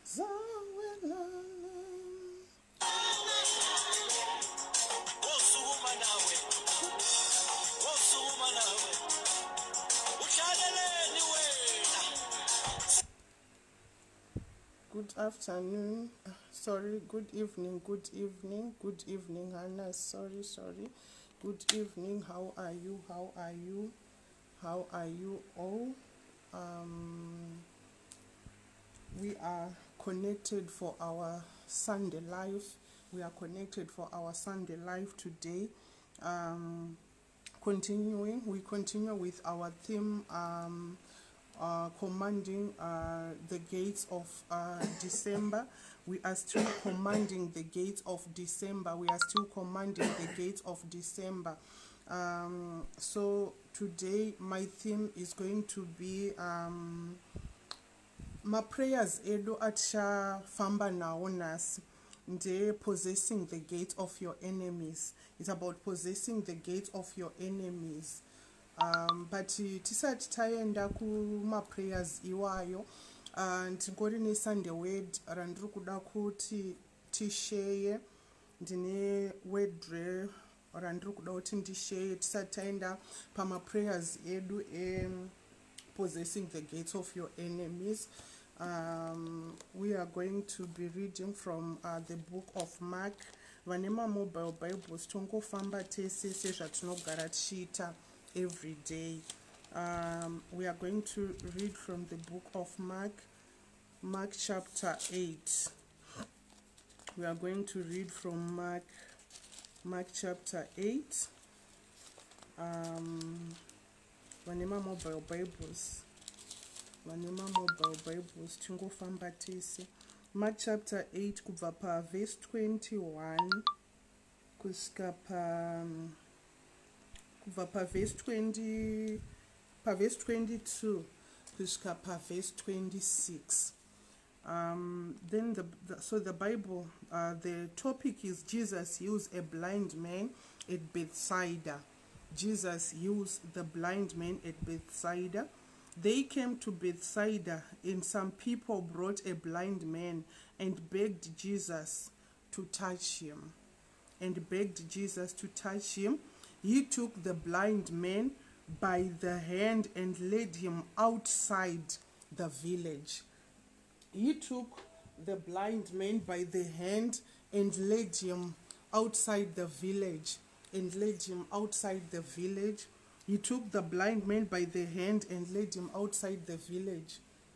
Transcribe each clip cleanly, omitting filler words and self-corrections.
Good afternoon, sorry, good evening, Hannah, sorry, good evening, how are you all? We are connected for our Sunday life. We today. We continue with our theme, commanding the gates of December. We are still commanding the gates of December. So today my theme is going to be my prayers edu atisha famba nawo nasi nde possessing the gate of your enemies. It's about possessing the gate of your enemies. But tisati taenda kuma prayers iwayo ndingori ne Sunday word randiri kuda kuti tishare. Ndine word randiri kuda kuti ndishare tisati taenda pama prayers edu possessing the gates of your enemies. We are going to be reading from the book of Mark. Vanema mobile Bibles tongofamba tese sezvatinogara tichiita every day. We are going to read from the book of Mark chapter 8. We are going to read from Mark chapter 8. Vanema mobile Bibles tingofamba tese. Mark chapter 8 kubva pa verse 21 kusvika kubva pa verse 22 kusvika pa verse 26. Then the Bible, the topic is Jesus heals a blind man at Bethsaida. Jesus heals the blind man at Bethsaida. They came to Bethsaida, and some people brought a blind man and begged Jesus to touch him. He took the blind man by the hand and led him outside the village. He took the blind man by the hand and led him outside the village. He took the blind man by the hand and led him outside the village.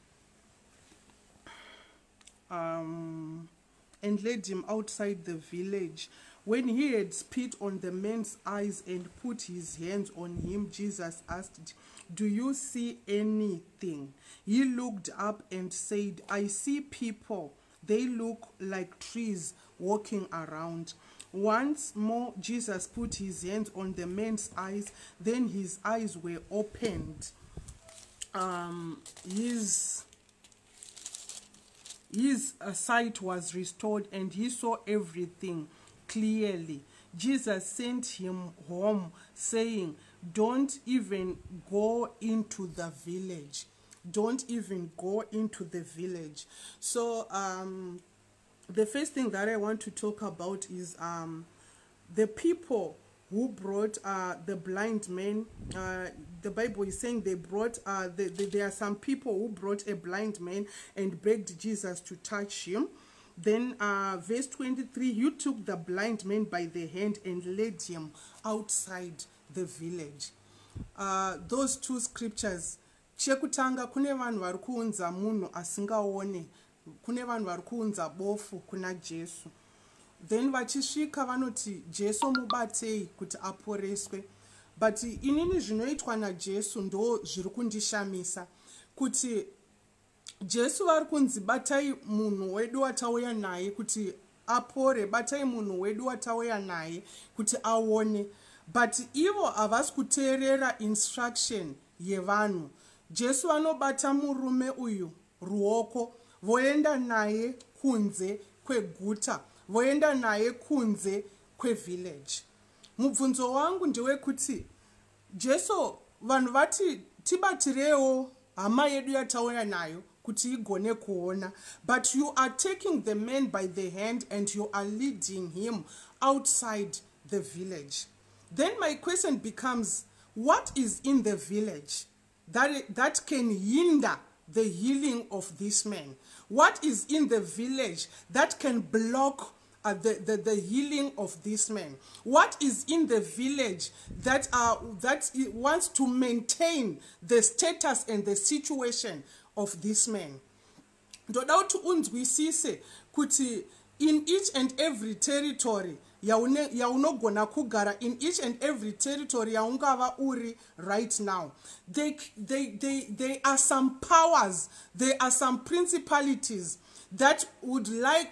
When he had spit on the man's eyes and put his hands on him, Jesus asked, "Do you see anything?" He looked up and said, "I see people. They look like trees walking around." Once more, Jesus put his hands on the man's eyes. Then his eyes were opened. His sight was restored, and he saw everything clearly. Jesus sent him home, saying, "Don't even go into the village." So, the first thing that I want to talk about is the people who brought the blind man. The Bible is saying they brought there are some people who brought a blind man and begged Jesus to touch him. Then verse 23, you took the blind man by the hand and led him outside the village. Those two scriptures, chekutanga kune vanhu vari kuunza munhu asingaone, kune vanhu vari kuunza bofu kuna Jesu. Then vachisvika vanoti Jesu mubatei kuti aporeswe. But inini zvinoitwa naJesu ndo zviri kundishamisa kuti Jesu vari kunzi batai munhu wedu watauya naye kuti apore, batai munhu wedu watauya naye kuti aone. But ivo havasi kuteerera instruction yevanhu. Jesu anobata murume uyu ruoko, voenda naye kunze kweguta, voenda naye kunze kwevillage. Mubvunzo wangu ndewe kuti Jesu vanhu vati tibatirewo hama yedu yatauya nayo kuti igone kuona, but you are taking the man by the hand and you are leading him outside the village. Then my question becomes, what is in the village that can hinder the healing of this man? What is in the village that can block the healing of this man? What is in the village that wants to maintain the status and the situation of this man? Ndoda kuti unzwisise kuti in each and every territory yaunogona kugara, in each and every territory yaungava uri right now, there are some powers, there are some principalities that would like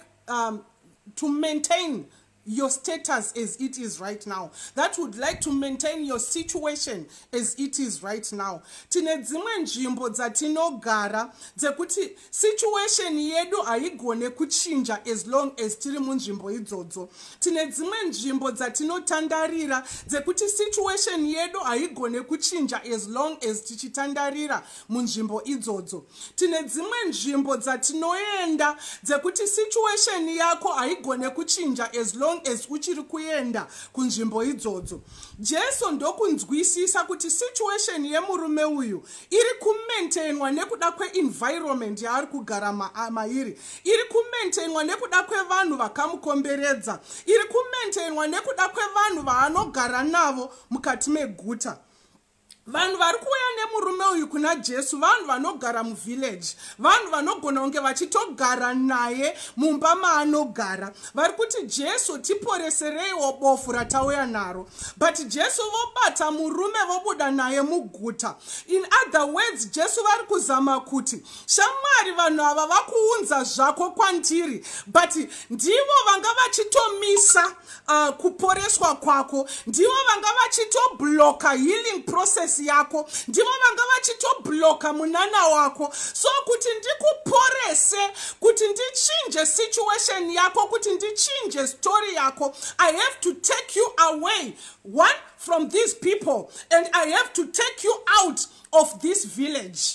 to maintain your status as it is right now, that would like to maintain your situation as it is right now. Tine dzimwe nzvimbo dzatinogara dzekuti situation yedu haigone kuchinja as long as tiri munzvimbo idzodzo. Tine dzimwe nzvimbo dzatinotandarira dzekuti situation yedu haigone kuchinja as long as tichitandarira munzvimbo idzodzo. Tine dzimwe nzvimbo dzatinoenda dzekuti situation yako haigone kuchinja as long as uchiri kuenda kunzvimbo idzodzo. Jesu ndokunzwisisa kuti situation yemurume uyu iri kumaintainwa nekuda kwe-environment yaari kugara mairi, iri kumaintainwa nekuda kwevanhu vakamukomberedza, iri kumaintainwa nekuda kwevanhu vaanogara navo mukati meguta. Vanhu vari kuuya nemurume uyu kuna Jesu vanhu vanogara muvillage, vanhu vanogona kunge vachitogara naye mumba maanogara, vari kuti Jesu tiporesereiwo bofu ratauya naro. But Jesu vobata murume vobuda naye muguta. In other words, Jesu vari kuzama kuti shamwari vanhu ava vakuunza zvako kwandiri, but ndivo vanga vachitomisa kuporeswa kwako, ndivo vanga vachitobloka healing process yako, ndivo vanga vachitobloka munana wako. So kuti ndikuporese, kuti ndichinje situation yako, kuti ndichinje story yako, I have to take you away, one, from these people, and I have to take you out of this village.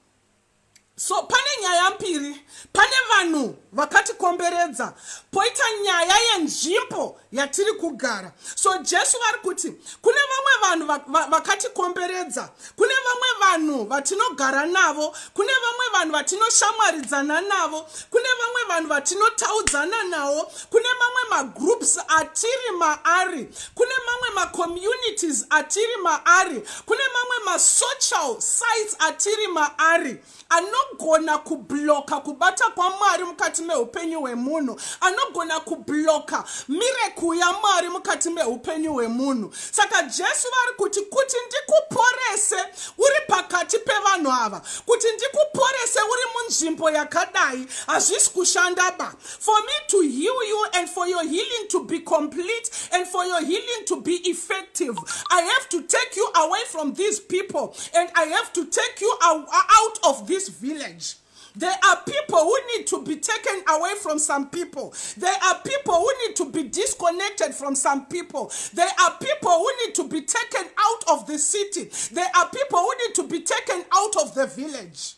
So pane nyaya mbiri, pane vanhu vakatikomberedza, poita nyaya yenzvimbo yatiri kugara. So Jesu vari kuti kune vamwe vanhu vakatikomberedza, kune vamwe vanhu vatinogara navo, kune vamwe vanhu vatinoshamwaridzana navo, kune vamwe vanhu vatinotaudzana nawo, kune mamwe magroups atiri maari, kune mamwe macommunities atiri maari, kune mamwe masocial sites atiri maari, anogona kubloka kubata kwa Mwari mukati meupenyu hwemunhu, anogona kubloka miracle ya Mwari mukati meupenyu hwemunhu. Saka Jesu vari kuti ndikuporese uri pakati pevanhu ava, kuti ndikuporese uri munzvimbo yakadai, hazvisi kushanda ba. For me to heal you and for your healing to be complete and for your healing to be effective, I have to take you away from these people and I have to take you out of this village. There are people who need to be taken away from some people. There are people who need to be disconnected from some people. There are people who need to be taken out of the city. There are people who need to be taken out of the village.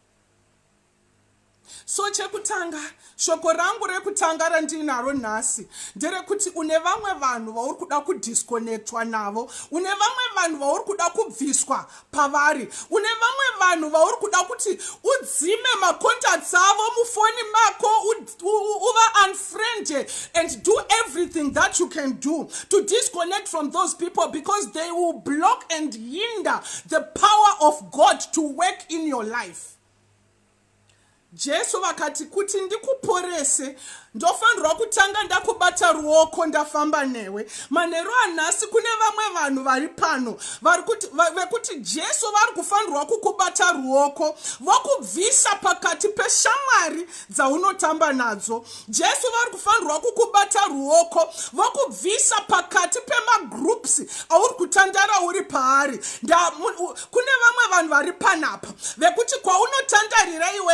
So chekutanga, shoko rangu rekutanga randinaro nhasi ndere kuti une vamwe vanhu vauri kuda kudisconnectwa navo, une vamwe vanhu vauri kuda kubviswa pavari, une vamwe vanhu vauri kuda kuti udzime macontacts avo mufoni mako, uva unfriended and do everything that you can do to disconnect from those people because they will block and hinder the power of God to work in your life. Jesu vakati kuti ndikuporese ndofanirwa kutanga ndakubata ruoko ndafamba newe. Manero anhasi kune vamwe vanhu vari pano vekuti Jesu vari kufanirwa kukubata ruoko vokubvisa pakati peshamwari dzaunotamba nadzo. Jesu vari kufanirwa kukubata ruoko vokubvisa pakati pemagroups auri kutandara uri paari. Kune vamwe vanhu vari panapa vekuti kwaunotandarira iwewe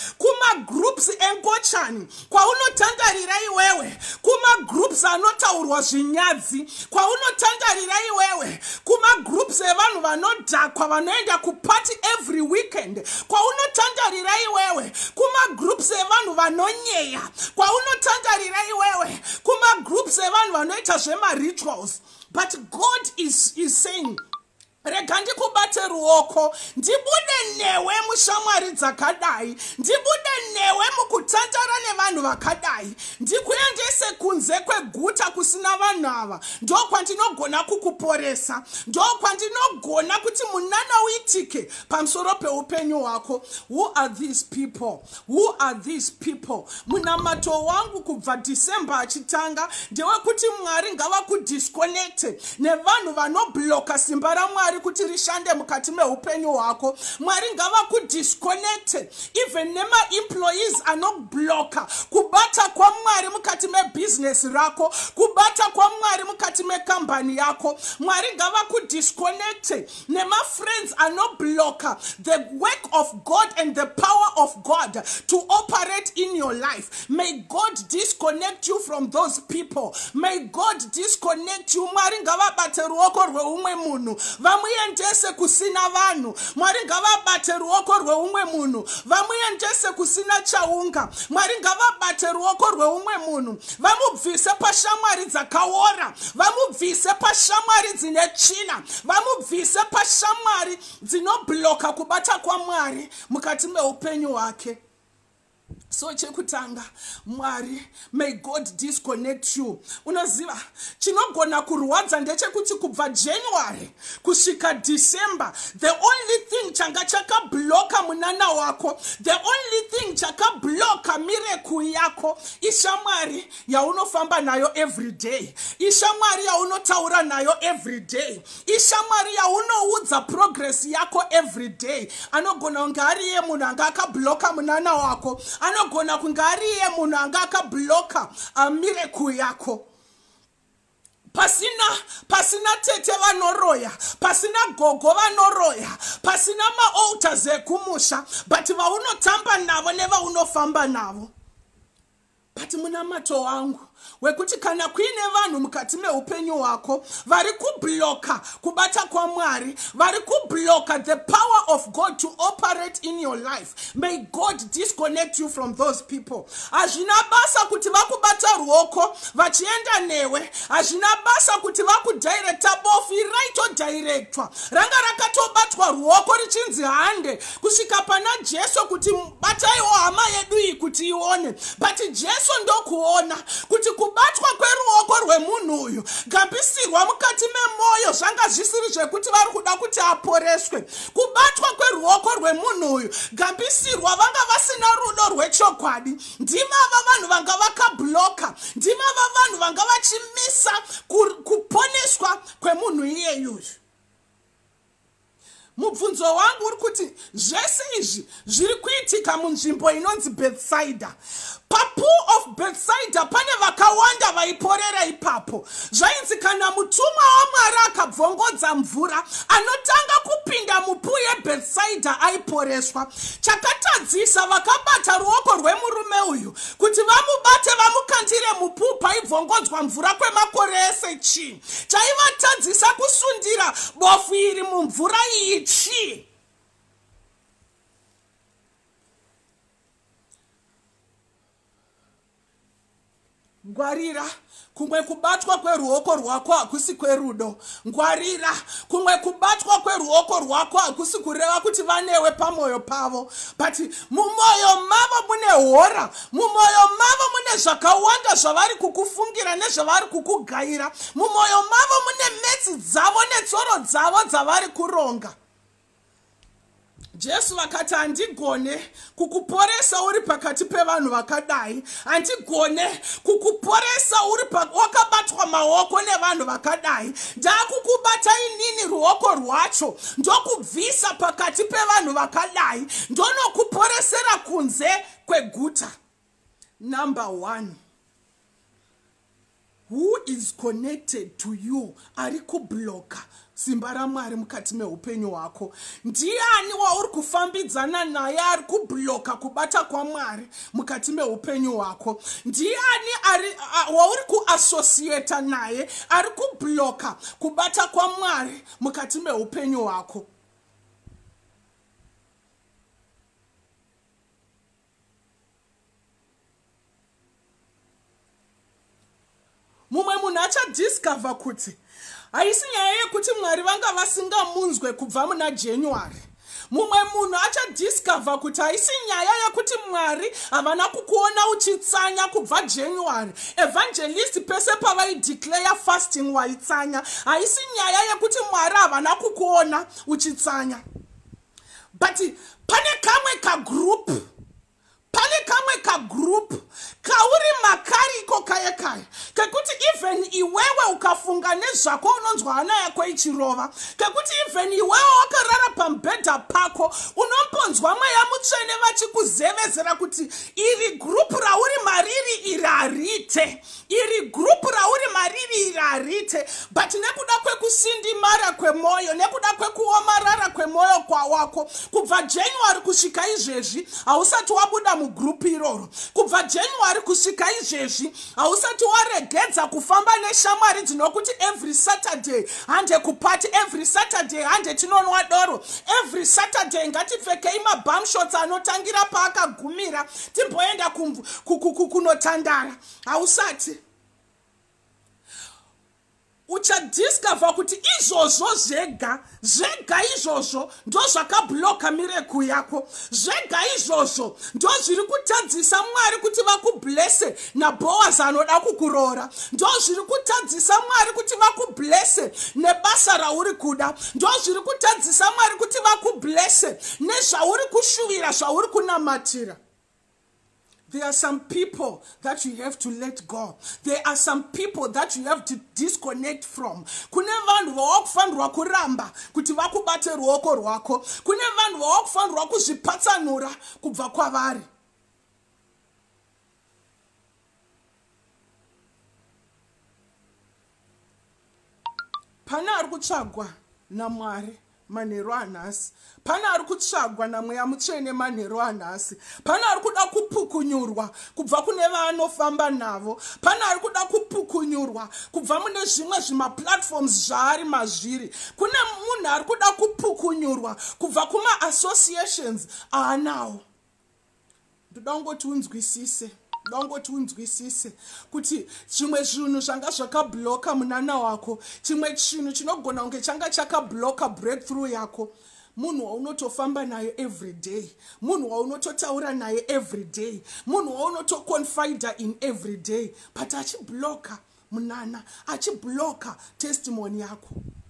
kumagroups enkochani kwaunotandarira iwewe, kumagroups anotaurwa zvinyadzi kwaunotandarira iwewe, kumagroups evanhu vanodhakwa vanoenda kupati every weekend kwaunotandarira iwewe, kumagroups evanhu vanonyeya kwaunotandarira iwewe, kumagroups evanhu vanoita zvemarituals. But God is saying, rega ndikubate ruoko, ndibude newe mushamwari dzakadai, ndibude newe mukutandara nevanhu vakadai, ndikuendese kunze kweguta kusina vanhu ava. Ndokwandinogona kukuporesa, ndokwandinogona kuti munana uitike pamusoro peupenyu hwako. Who are these people? Who are these people? Munamato wangu kubva December achitanga ndewekuti Mwari ngavakudisconnecte nevanhu vanobloka simba raMwari kuti rishande mukati meupenyu hwako. Mwari ngavakudisconnecte even nema-employees anobloka kubata kwaMwari mukati mebusiness rako, kubata kwaMwari mukati mekambani yako. Mwari ngavakudisconnecte nema-friends anobloka the work of God and the power of God to operate in your life. May God disconnect you from those people. May God disconnect you. Mwari ngavabate ruoko rweumwe munhu vamuyendese kusina vanhu. Mwari ngavabate ruoko rweumwe munhu vamuyendese kusina chaunga. Mwari ngavabate ruoko rweumwe munhu vamubvise pashamwari dzakaora, vamubvise pashamwari dzine tsvina, vamubvise pashamwari dzinobloka kubata kwaMwari mukati meupenyu hwake. So chekutanga, Mwari, may God disconnect you. Unoziva, chinogona kurwadza ndechekuti kubva January kusvika December, the only thing changa chakabloka munana wako, the only thing chakabloka miracle yako, ishamwari yaunofamba nayo every day, ishamwari yaunotaura nayo every day, ishamwari yaunoudza progress yako every day. Anogona kunge ariye munhu anga akabloka munana wako, anogona kunge ariye munhu anga akabloka miracle yako. Pasina tete vanoroya, pasina gogo vanoroya, pasina maaltars ekumusha, but vaunotamba navo nevaunofamba navo. But munamato wangu wekuti kana kuine vanhu mukati meupenyu hwako vari kubloka kubata kwaMwari, vari kubloka the power of God to operate in your life, may God disconnect you from those people. Hazvina basa kuti vakubata ruoko vachienda newe, hazvina basa kuti vakudirecta bofu iraitodirectwa, ranga rakatobatwa ruoko richinzi hande kusvika pana Jesu kuti bataiwo hama yedu iyi kuti ione. But Jesu ndokuona kuti kubatwa kweruoko rwemunhu uyu gambisirwa mukati memoyo zvanga zvisiri zvekuti vari kuda kuti aporeswe. Kubatwa kweruoko rwemunhu uyu gambisirwa vanga vasina rudo rwechokwadi. Ndivava vanhu vanga vakabloka, ndivava vanhu vanga vachimisa kuponeswa kwemunhu iyeyu. Mubvunzo wangu uri kuti zvese izvi zviri kuitika munzvimbo inonzi Bethsaida. Papool of Bethsaida pane vakawanda vaiporera ipapo. Zvainzi kana mutumwa waMwari akabvongodza mvura, anotanga kupinda mupool yeBethsaida aiporeswa. Chakatadzisa vakabata ruoko rwemurume uyu kuti vamubate vamukandire mupool paibvongodzwa mvura kwemakore ese chii. Chaivatadzisa kusundira bofu iri mumvura iyi chii. Ngwarira, kumwe kubatwa kweruoko rwako hakusi kwerudo. Ngwarira, kumwe kubatwa kweruoko rwako hakusi kureva kuti vanewe pamoyo pavo. But mumoyo mavo mune hora, mumoyo mavo mune zvakawanda zvavari kukufungira nezvavari kukugaira, mumoyo mavo mune metsi dzavo netsoro dzavo dzavari kuronga. Jesu vakati handigone kukuporesa uri pakati pevanhu vakadai, handigone kukuporesa uri wakabatwa maoko nevanhu vakadai. Ndakukubata inini ruoko rwacho ndokubvisa pakati pevanhu vakadai, ndonokuporesera kunze kweguta. Number 1, who is connected to you ari kubloka simba raMwari mukati meupenyu hwako? Ndiani wauri kufambidzana naye ari kubloka kubata kwaMwari mukati meupenyu hwako? Ndiani wauri kuassociata naye ari kubloka kubata kwaMwari mukati meupenyu hwako? Mumwe munhu achadiscover kuti haisi nyaya yekuti Mwari vanga vasingamunzwe kubva muna January. Mumwe munhu achadiscover kuti haisi nyaya yekuti Mwari havana kukuona uchitsanya kubva January. Evangelist pese pavaideclare fasting waitsanya. Haisi nyaya yekuti Mwari havana kukuona uchitsanya. But pane kamwe ka group kauri makari iko kaye kekuti even iwewe ukafunga nezvako unonzwa hana yako ichirova, kekuti even iwewe wakarara pambedha pako unomponzwa Mweya Mutsvene vachikuzevezera kuti iri group rauri mariri iri harite, iri group rauri mariri iri harite. But nekuda kwekusindimara kwemoyo, nekuda kwekuomarara kwemoyo kwawako, kubva January kusvika izvezvi hausati wabuda mugroup iroro. Kubva January kusvika izvezvi hausati waregedza kufamba neshamwari dzinokuti every Saturday hande kupati, every Saturday hande tinonwa doro, every Saturday ngatipfekei mabum shots anotangira paakagumira timboenda kunotandara. Hausati. Uchadiscover kuti izvozvo zvega izvozvo ndo zvakabloka miracle yako, zvega izvozvo ndo zviri kutadzisa Mwari kuti vakublesse naBoaz anoda kukuroora, ndo zviri kutadzisa Mwari kuti vakublesse nebasa rauri kuda, ndo zviri kutadzisa Mwari kuti vakublesse nezvauri kushuvira, zvauri kunamatira. There are some people that you have to let go. There are some people that you have to disconnect from. Kune vanhu vawakufanirwa kuramba kuti vakubate ruoko rwako. Kune vanhu vawakufanirwa kuzvipatsanura kubva kwavari. Pana ari kutsvagwa naMwari manheru anhasi. Pana ari kutsvagwa naMweya Mutsvene manheru anhasi. Pana ari kuda kupukunyurwa kubva kune vaanofamba navo. Pana ari kuda kupukunyurwa kubva mune zvimwe zvimaplatforms zvaari mazviri. Kune munhu ari kuda kupukunyurwa kubva kuma-associations aanawo. Ndoda kungoti unzwisise kuti chimwe chinhu zvanga zvakabloka munana wako, chimwe chinhu chinogona kunge changa chakabloka breakthrough yako, munhu waunotofamba naye every day, munhu waunototaura naye every day, munhu waunotoconfida in every day, but achibloka munana, achibloka testimony yako.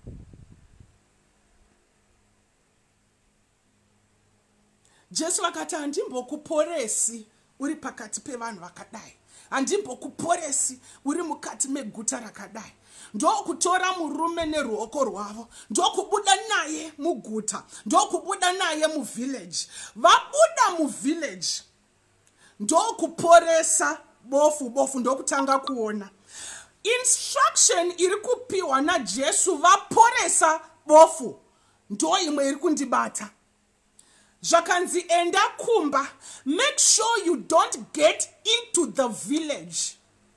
Jesu vakati handimbokuporesi uri pakati pevanhu vakadai, handimbokuporesi uri mukati meguta rakadai. Ndokutora murume neruoko rwavo, ndokubuda naye muguta, ndokubuda naye muvillage. Vabuda muvillage, ndokuporesa bofu, ndokutanga kuona. Instruction iri kupiwa naJesu vaporesa bofu, ndo imwe iri kundibata. Zvakanzi enda kumba, make sure you don't get into the village.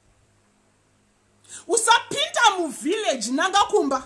Usapinda mu village nanga kumba.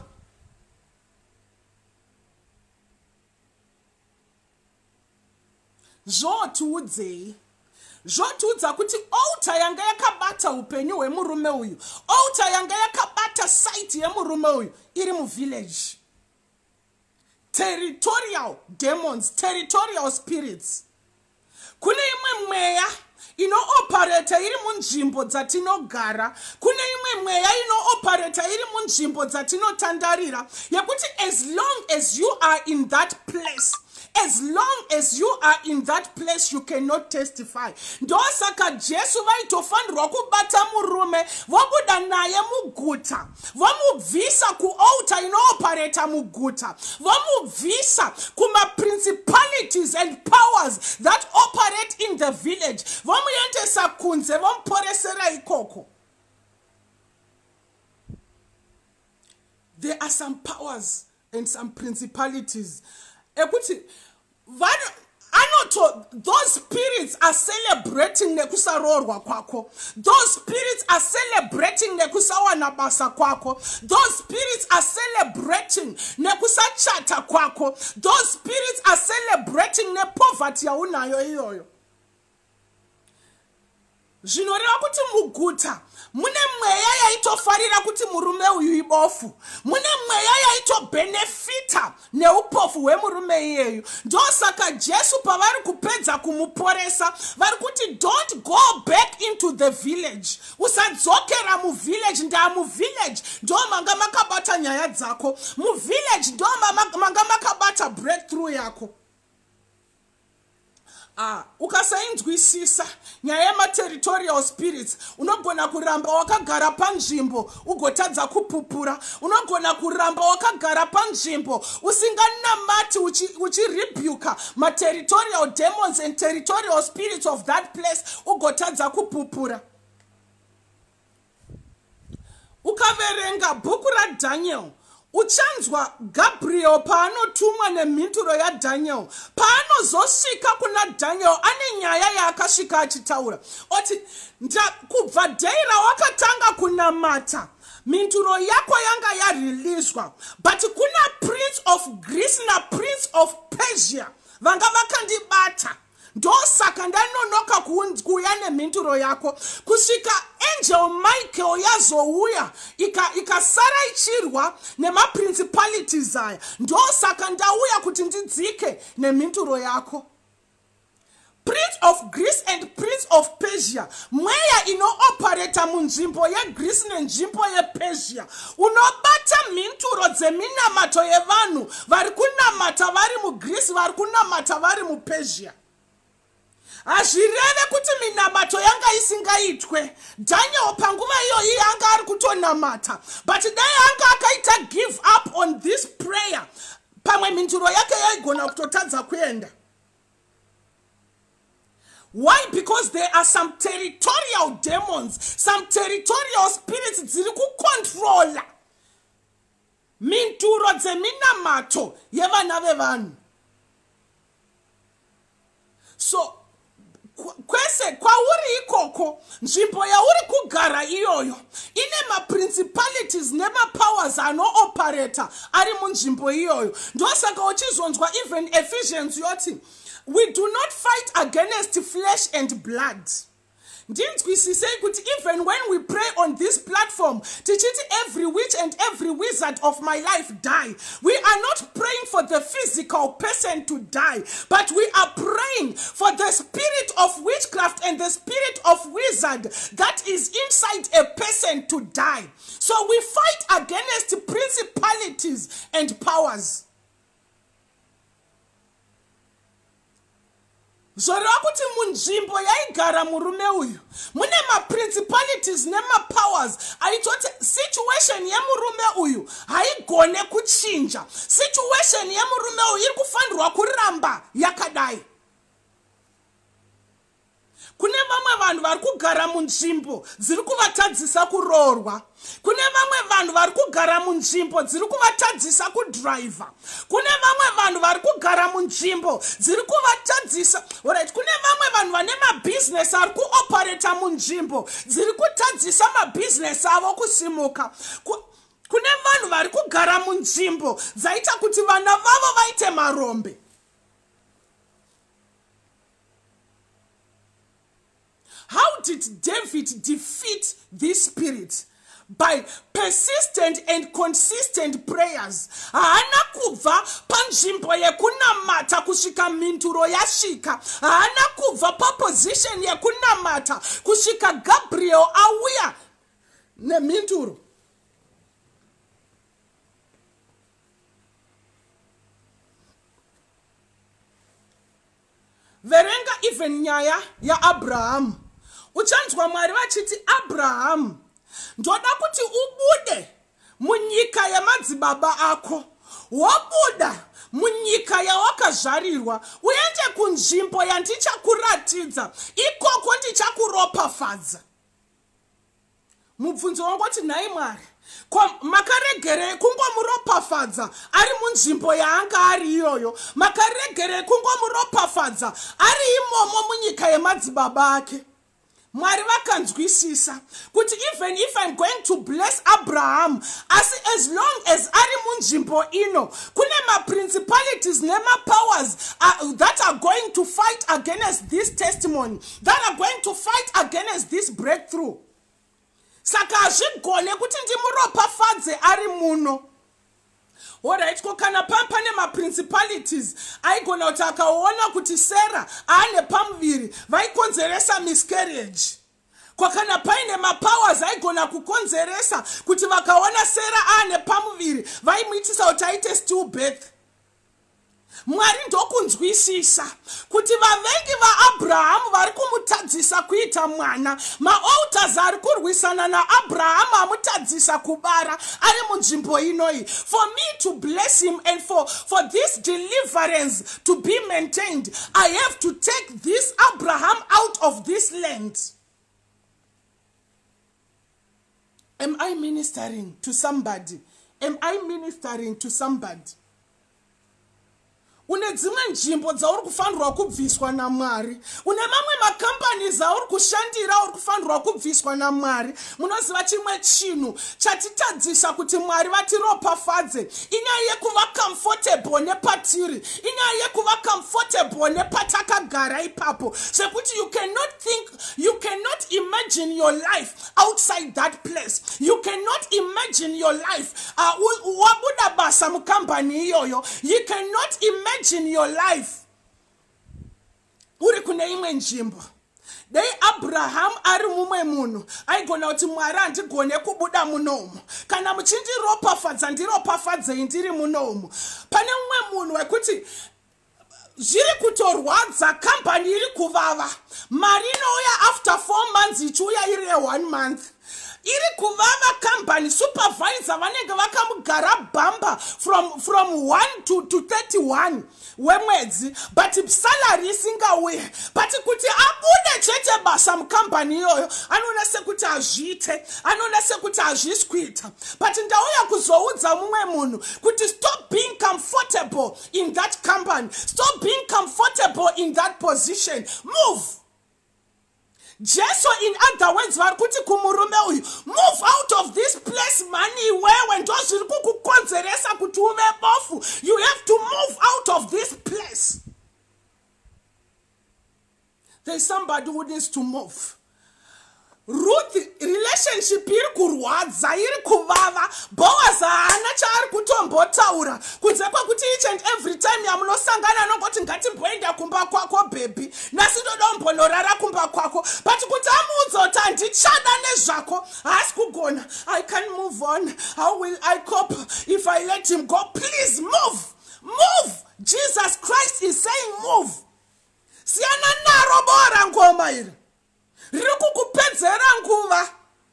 Zvotiudza kuti outa yanga yakabata upenyu hwemurume uyu, outa yanga yakabata site yemurume uyu iri mu village. Territorial demons, territorial spirits. Kune imwe mweya ino-operata iri munzvimbo dzatinogara. Kune imwe mweya ino-operata iri munzvimbo dzatinotandarira, yekuti as long as you are in that place, as long as you are in that place, you cannot testify. Ndosaka Jesu vaitofanirwa kubata murume, vobuda naye muguta, vomubvisa kuouta ino-operata muguta, vomubvisa kuma principalities and powers that operate in the village, vomuendesa kunze, vomuporesera ikoko. there are some powers and some principalities. Ekuti, those spirits are celebrating nekusarorwa kwako. Those spirits are celebrating nekusawana basa kwako. Those spirits are celebrating nekusachata kwako. Those spirits are celebrating ne poverty yaunayo iyoyo. Zvinoreva kuti muguta mune mweya yaitofarira kuti murume uyu ibofu, mune mweya yaitobenefita neupofu hwemurume iyeyu. Ndosaka Jesu pavari kupedza kumuporesa vari kuti don't go back into the village. Usadzokera muvillage, ndaa muvillage ndo manga makabata nyaya dzako, muvillage ndo manga makabata breakthrough yako. Ukasainzwisisa nyaya yematerritorial spirits, unogona kuramba wakagara panzvimbo ugotadza kupupura. Unogona kuramba wakagara panzvimbo usinganamati uchirebuka materitorial demons and territorial spirits of that place ugotadza kupupura. Ukaverenga bhuku raDaniel, uchanzwa Gabriel paanotumwa nemhinduro yaDaniel. Paanozosvika kuna Daniel ane nyaya yaakasvika achitaura. Oti kubva dhei rawakatanga kunamata, mhinduro yako yanga yareleaswa, but kuna prince of Greece na prince of Persia vanga vakandibata. Ndosaka ndanonoka kuuya nemhinduro yako kusvika angel Michael yazouya ikasara ichirwa nemaprincipalities aya. Ndosaka ndauya kuti ndidzike nemhinduro yako. Prince of Greece and Prince of Persia, mweya ino-operata munzvimbo yeGreece nenzvimbo yePersia, unobata mhinduro dzeminamato yevanhu vari kunamata vari muGreece, vari kunamata vari muPersia. Hazvireve kuti minamato yanga isingaitwe. Daniel panguva iyoyi yanga ari kutonamata, but dai anga akaita give up on this prayer, pamwe mhinduro yake yaigona kutotadza kuenda. Why? Because there are some territorial demons, some territorial spirits dziri kukontrola mhinduro dzeminamato yevana vevanhu. So kwese kwauri ikoko, nzvimbo yauri kugara iyoyo ine maprincipalities nemapowers ano-operata ari munzvimbo iyoyo. Ndosaka uchizonzwa even Ephesians yoti, we do not fight against flesh and blood. Ndinzwisisei kuti even when we pray on this platform, tichiti every witch and every wizard of my life die, we are not praying for the physical person to die, but we are praying for the spirit of witchcraft and the spirit of wizard that is inside a person to die. So we fight against principalities and powers. Zvoreva kuti munzvimbo yaigara murume uyu mune maprincipalities nemapowers aitoti situation yemurume uyu haigone kuchinja. Situation yemurume uyu iri kufanirwa kuramba yakadai. Kune vamwe vanhu vari kugara munzvimbo dziri kuvatadzisa kuroorwa. Kune vamwe vanhu vari kugara munzvimbo dziri kuvatadzisa kudriver. Kune vamwe vanhu vari kugara munzvimbo dziri kuvatadzisa. Alright, kune vamwe vanhu vane mabusiness ari kuoperata munzvimbo dziri kutadzisa mabusiness avo kusimuka. Kune vanhu vari kugara munzvimbo dzaita kuti vana vavo vaite marombe. How did David defeat this spirit? By persistent and consistent prayers. Haana kubva panzvimbo yekunamata kusvika mhinduro yasvika. Haana kubva paposition yekunamata kusvika Gabriel auya nemhinduro. Verenga even nyaya ya Abraham. Uchanzwa Mwari vachiti, Abraham, ndoda kuti ubude munyika yamadzibaba ako. Wabuda munyika yawakazvarirwa uende kunzvimbo yandichakuratidza, ikoko ndichakuropafadza. mubvunzo wangu kuti nhai Mwari, makaregerei kungomuropafadza ari munzvimbo yaanga ari iyoyo? Makaregerei kungomuropafadza ari imomo munyika yemadzibaba ake? Mwari vakanzwisisa kuti even if I'm going to bless Abraham, as long as ari munzvimbo ino kune ma-principalities nema-powers that are going to fight against this testimony, that are going to fight against this breakthrough. Saka hazvigone kuti ndimuropafadze ari muno. Alright, kana pane ma-principalities aigona kuti akaona kuti Sarah aane pamuviri vaikonzeresa miscarriage. Kana paine ma-powers aigona kukonzeresa kuti vakaona Sarah aane pamuviri vaimuitisa kuti aite stillbirth. Mwari ndokunzwisisa kuti vavengi vaAbhurahamu vari kumutadzisa kuita mwana, maaltars ari kurwisana naAbhurahamu amutadzisa kubara ari munzvimbo inoi. For me to bless him and for this deliverance to be maintained, I have to take this Abraham out of this land. Am I ministering to somebody? Am I ministering to somebody? Une dzimwe nzvimbo dzauri kufanirwa kubviswa naMwari. Une mamwe macompanies auri kushandira uri kufanirwa kubviswa naMwari. Munoziva chimwe chinhu chatitadzisa kuti Mwari vatiropafadze inyaya yekuva comfortable nepatiri, inyaya yekuva comfortable nepatakagara ipapo, sekuti you cannot imagine your life outside that place. You cannot imagine your life wabuda basa mukampani iyoyo. You cannot imagine your life uri kune imwe nzvimbo. Dei Abraham ari mumwe munhu aigona kuti Mwari handigone kubuda munomu, kana muchindiropafadza ndiropafadzei ndiri munomu. Pane mumwe munhu wekuti zviri kutorwadza, kampani iri kuvava, mari inouya after 4 months ichiuya iri 1 month. Iri kuvava company, supervisor vanenge vakamugara bamba from 1 to 31 wemwedzi, but salary isingauye. But kuti abude chete basa mukampani iyoyo anoona sekuti hazviite, anoona sekuti hazviskuita. But ndauya kuzoudza mumwe munhu kuti stop being comfortable in that company, stop being comfortable in that position, move. Jesu, in other words, vari kuti kumurume uyu, move out of this place mani iwewe ndo zviri kukukonzeresa kuti uve bofu. You have to move out of this place. There is somebody who needs to move. Ruth relationship iri kurwadza, iri kuvava. Boaz haana chaari kutombotaura kunze kwekuti each and every time yamunosangana anongoti ngatimboenda kumba kwako baby, nasi ndodombonorara kumba kwako. But kuti amuudza kuti handichada nezvako haasi kugona. I can move on. How will I cope if I let him go? Please move. Move. Jesus Christ is saying move. Siyana naro bora ngoma iri. Riri kukupedzera nguva.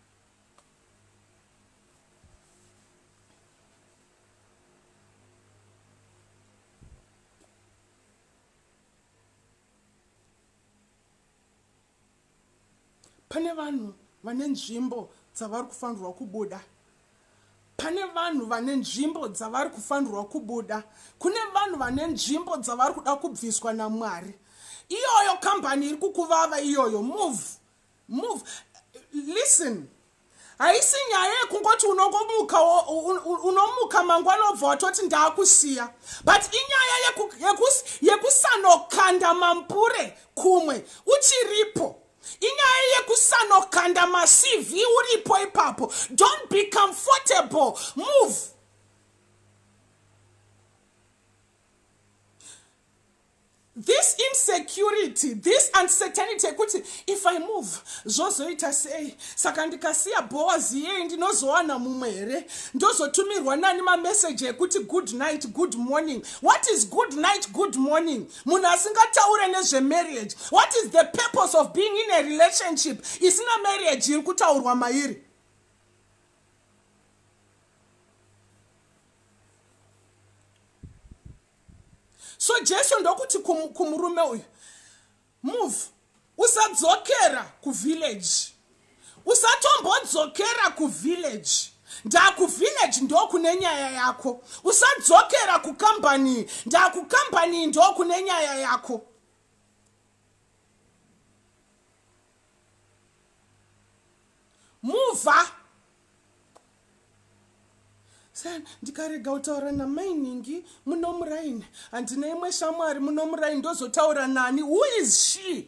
Pane vanhu vane nzvimbo dzavari kufanirwa kubuda. Pane vanhu vane nzvimbo dzavari kufanirwa kubuda. Kune vanhu vane nzvimbo dzavari kuda kubviswa naMwari. Iyoyo company iri kukuvava iyoyo, move. Move. Listen. Haisi nyaya yekungoti unomuka mangwana obva watoti ndaakusiya. But inyaya yekusanokanda mampure kumwe uchiripo. Inyaya yekusanokanda ma-CV uripo ipapo. Don't be comfortable. Move. This insecurity, this uncertainty, if I move, zozoita sei? Saka ndikasiya Boaz yeye ndinozowana mumwe here, ndozotumirwa nani ma message ekuti good night, good morning. What is good night, good morning? Munhu asingataure nezve marriage. What is the purpose of being in a relationship isina marriage iri kutaurwa mairi? So Jesu ndokuti kumurume uyu, move. Usadzokera ku village. Usatombodzokera ku-village. Ndaku-village ndo kune nyaya yako. Usadzokera ku-company. Ndaku-company ndo kune nyaya yako. Muva. Ndikarega kutaura namainingi munomuraini. Handina imwe shamwari munomuraini ndozotaura nani. Who is she?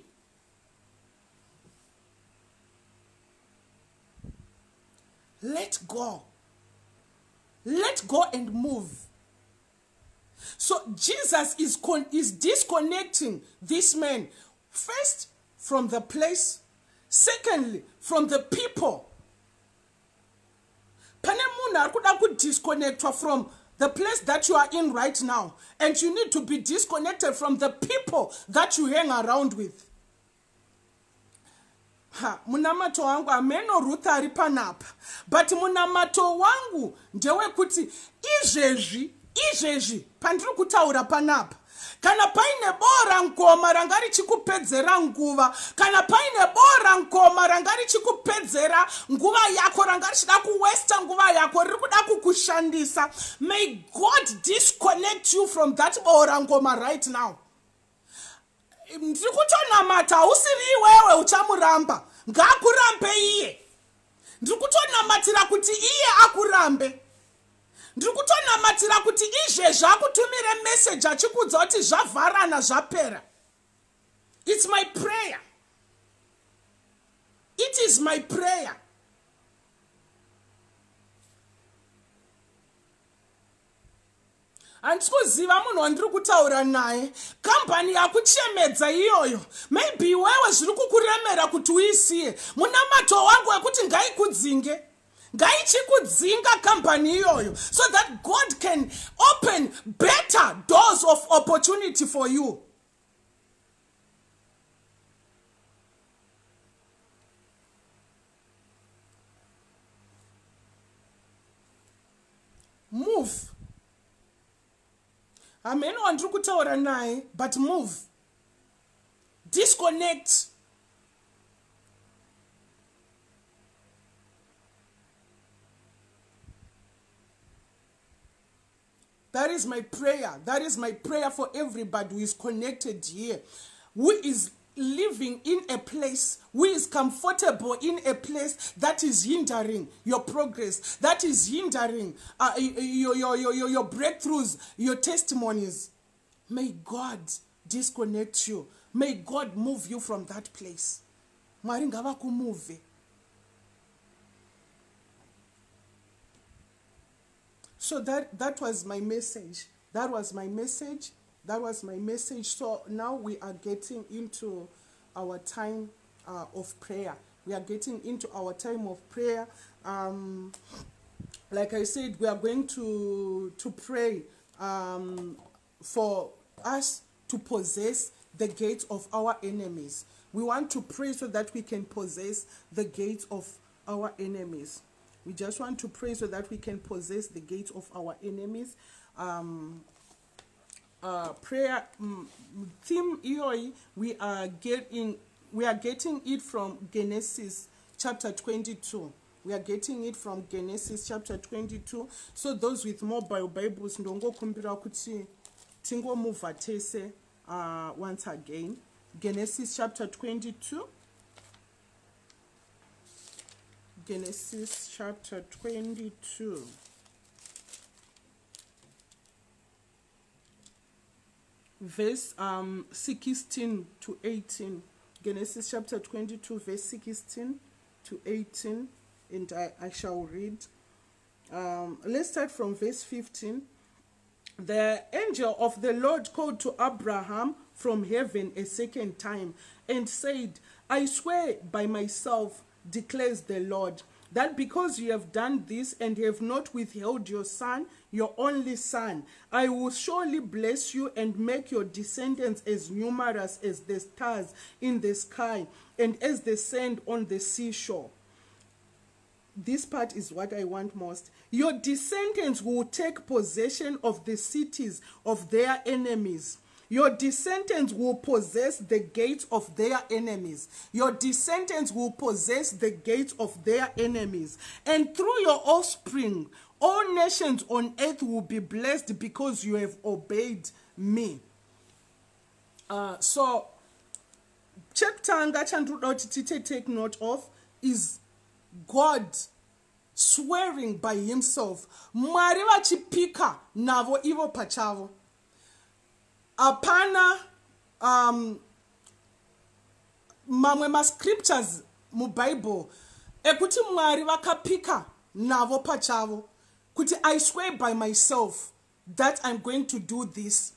Let go. Let go and move. So Jesus is disconnecting this man, first from the place, secondly from the people. Pane munhu ari kuda kudisconnectwa from the place that you are in right now, and you need to be disconnected from the people that you hang around with. Munamato wangu ameno Ruth ari panapa, but munamato wangu ndewekuti izvezvi pandiri kutaura panapa, kana paine bora ngoma ranga richikupedzera nguva, kana paine bora ngoma ranga richikupedzera nguva yako, ranga richida kuwesta nguva yako, riri kuda kukushandisa, may God disconnect you from that bora ngoma right now. Ndiri kutonamata hausiri iwewe uchamuramba, ngaakurambe iye. Ndiri kutonamatira kuti iye akurambe. Ndiri kutonamatira kuti izvezvi akutumire message achikudza kuti zvavharana zvapera. It's my prayer. It is my prayer. Handikuziva munhu wandiri kutaura naye. Kambani yakuchemedza iyoyo. Maybe iwewe zviri kukuremera kuti uisiye. Munamato wangu wekuti ngaikudzinge. Ngaichikudzinga kambani iyoyo. So that God can open better doors of opportunity for you. Move. Amen wandiri kutaura naye, but move. Disconnect. That is my prayer. That is my prayer for everybody who is connected here, who is living in a place, who is comfortable in a place that is hindering your progress, that is hindering your breakthroughs, your testimonies. May God disconnect you. May God move you from that place. Mwari ngavakumove. So that was my message. That was my message. That was my message. So now we are getting into our time of prayer. We are getting into our time of prayer. Like I said, we are going to pray for us to possess the gates of our enemies. We want to pray so that we can possess the gates of our enemies. We just want to pray so that we can possess the gates of our enemies. Prayer theme EOI, we are getting it from Genesis chapter 22. We are getting it from Genesis chapter 22. So those with mobile Bibles, ndongo kumbira kuti tingo move tese once again. Genesis chapter 22. Genesis chapter 22. Verse 16 to 18. Genesis chapter 22, verse 16 to 18. And I shall read. Let's start from verse 15. The angel of the Lord called to Abraham from heaven a second time and said, I swear by myself, declares the Lord, that because you have done this and have not withheld your son, your only son, I will surely bless you and make your descendants as numerous as the stars in the sky and as the sand on the seashore. This part is what I want most. Your descendants will take possession of the cities of their enemies. Your descendants will possess the gates of their enemies. Your descendants will possess the gates of their enemies. And through your offspring, all nations on earth will be blessed because you have obeyed me. So, chapter take note of is God swearing by himself. Mwari vachipika navo ivo pachavo. Apana mamwe ma scriptures mu Bible ekuti Mwari vakapika navo pachavo kuti I swear by myself that I'm going to do this.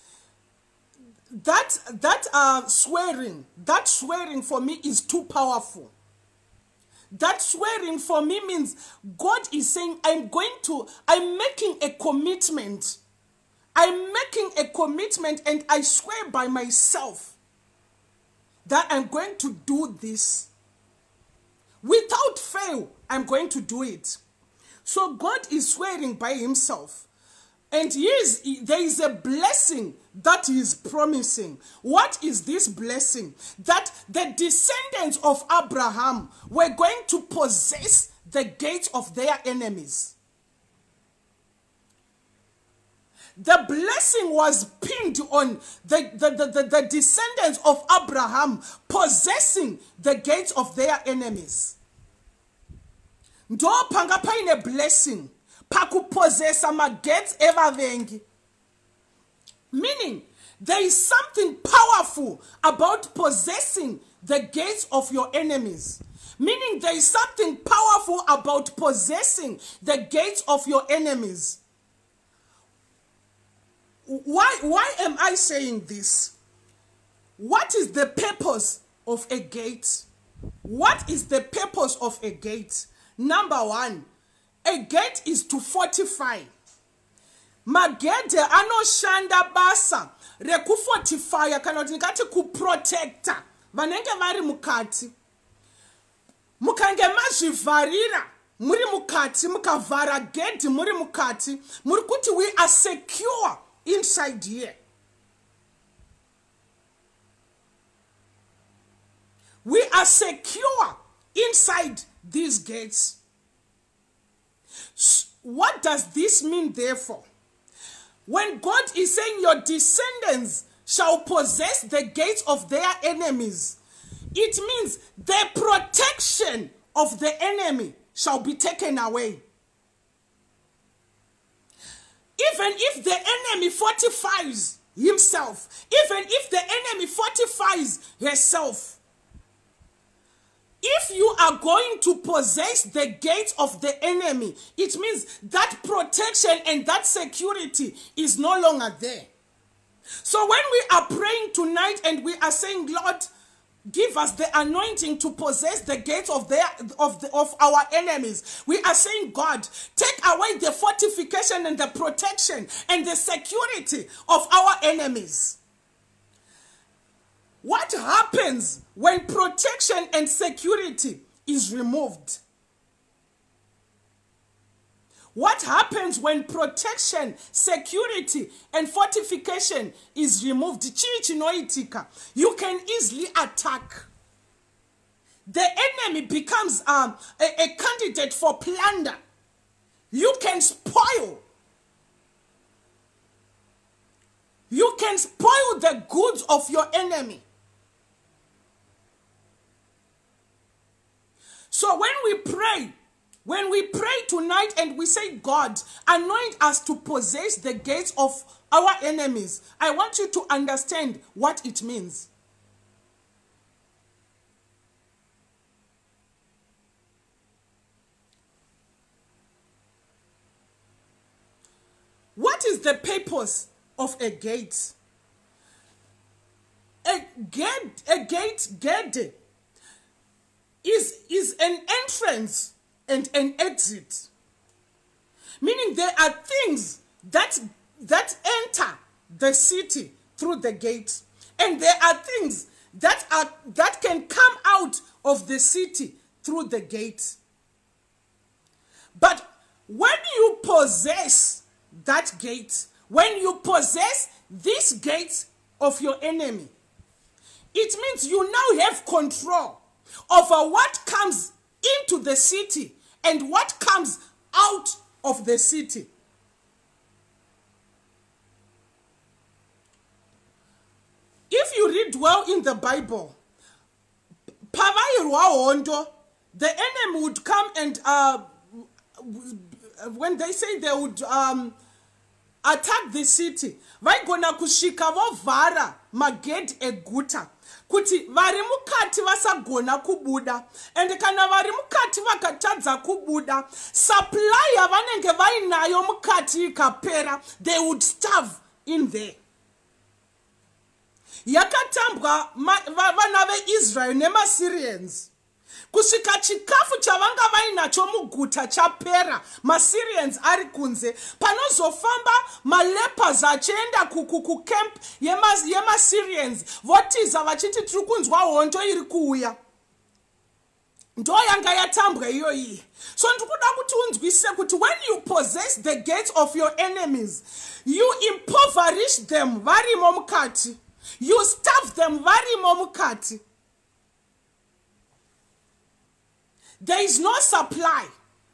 That swearing for me is too powerful. That swearing for me means God is saying, I'm making a commitment. I'm making a commitment and I swear by myself that I'm going to do this. Without fail, I'm going to do it. So God is swearing by himself. And there is a blessing that he is promising. What is this blessing? That the descendants of Abraham were going to possess the gates of their enemies. The blessing was pinned on the descendants of Abraham possessing the gates of their enemies. Ndo panga paine blessing. Pakupossessa magates evavengi. Meaning, there is something powerful about possessing the gates of your enemies. Meaning, there is something powerful about possessing the gates of your enemies. Why am I saying this? What is the purpose of a gate? What is the purpose of a gate? Number one, a gate is to fortify. Magede anoshanda basa rekufortify kana kuti ngati kuprotecta vanenge vari mukati. Mukange mazvivharira muri mukati, mukavhara gate muri mukati, muri kuti we are secure inside here. We are secure inside these gates. What does this mean, therefore? When God is saying your descendants shall possess the gates of their enemies, it means the protection of the enemy shall be taken away. Even if the enemy fortifies himself, even if the enemy fortifies herself, if you are going to possess the gates of the enemy, it means that protection and that security is no longer there. So when we are praying tonight and we are saying, Lord, give us the anointing to possess the gates of our enemies, we are saying, God, take away the fortification and the protection and the security of our enemies. What happens when protection and security is removed? What happens when protection, security, and fortification is removed? You can easily attack. The enemy becomes a candidate for plunder. You can spoil. You can spoil the goods of your enemy. So when we pray tonight and we say, God, anoint us to possess the gates of our enemies, I want you to understand what it means. What is the purpose of a gate? A gate is an entrance and an exit. Meaning there are things that enter the city through the gate, and there are things that can come out of the city through the gate. But when you possess that gate, when you possess this gate of your enemy. It means you now have control over what comes into the city and what comes out of the city. If you read well in the Bible, the enemy would come and when they say they would attack the city, vaigona kusvika vovhara magedhi eguta kuti vari mukati vasagona kubuda, and kana vari mukati vakatadza kubuda, supply yavanenge vainayo mukati ikapera, they would starve in there. Yakatambwa vana veIsrael nemaSyrians kusvika chikafu chavanga vainacho muguta chapera, maSyrians ari kunze, panozofamba malepers achienda kucamp yemaSyrians votiza vachiti tiri kunzwa hondo iri kuuya. Ndo yanga yatambwa iyoyi. So ndikuda kuti unzwise kuti when you possess the gates of your enemies, you impoverish them varimo mukati, you starve them varimo mukati. There is no supply.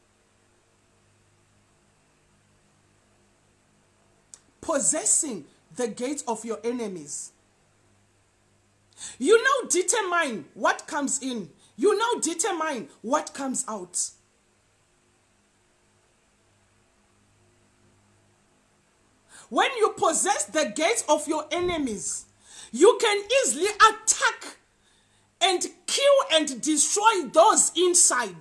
Possessing the gates of your enemies, you now determine what comes in. You now determine what comes out. When you possess the gates of your enemies, you can easily attack and kill and destroy those inside.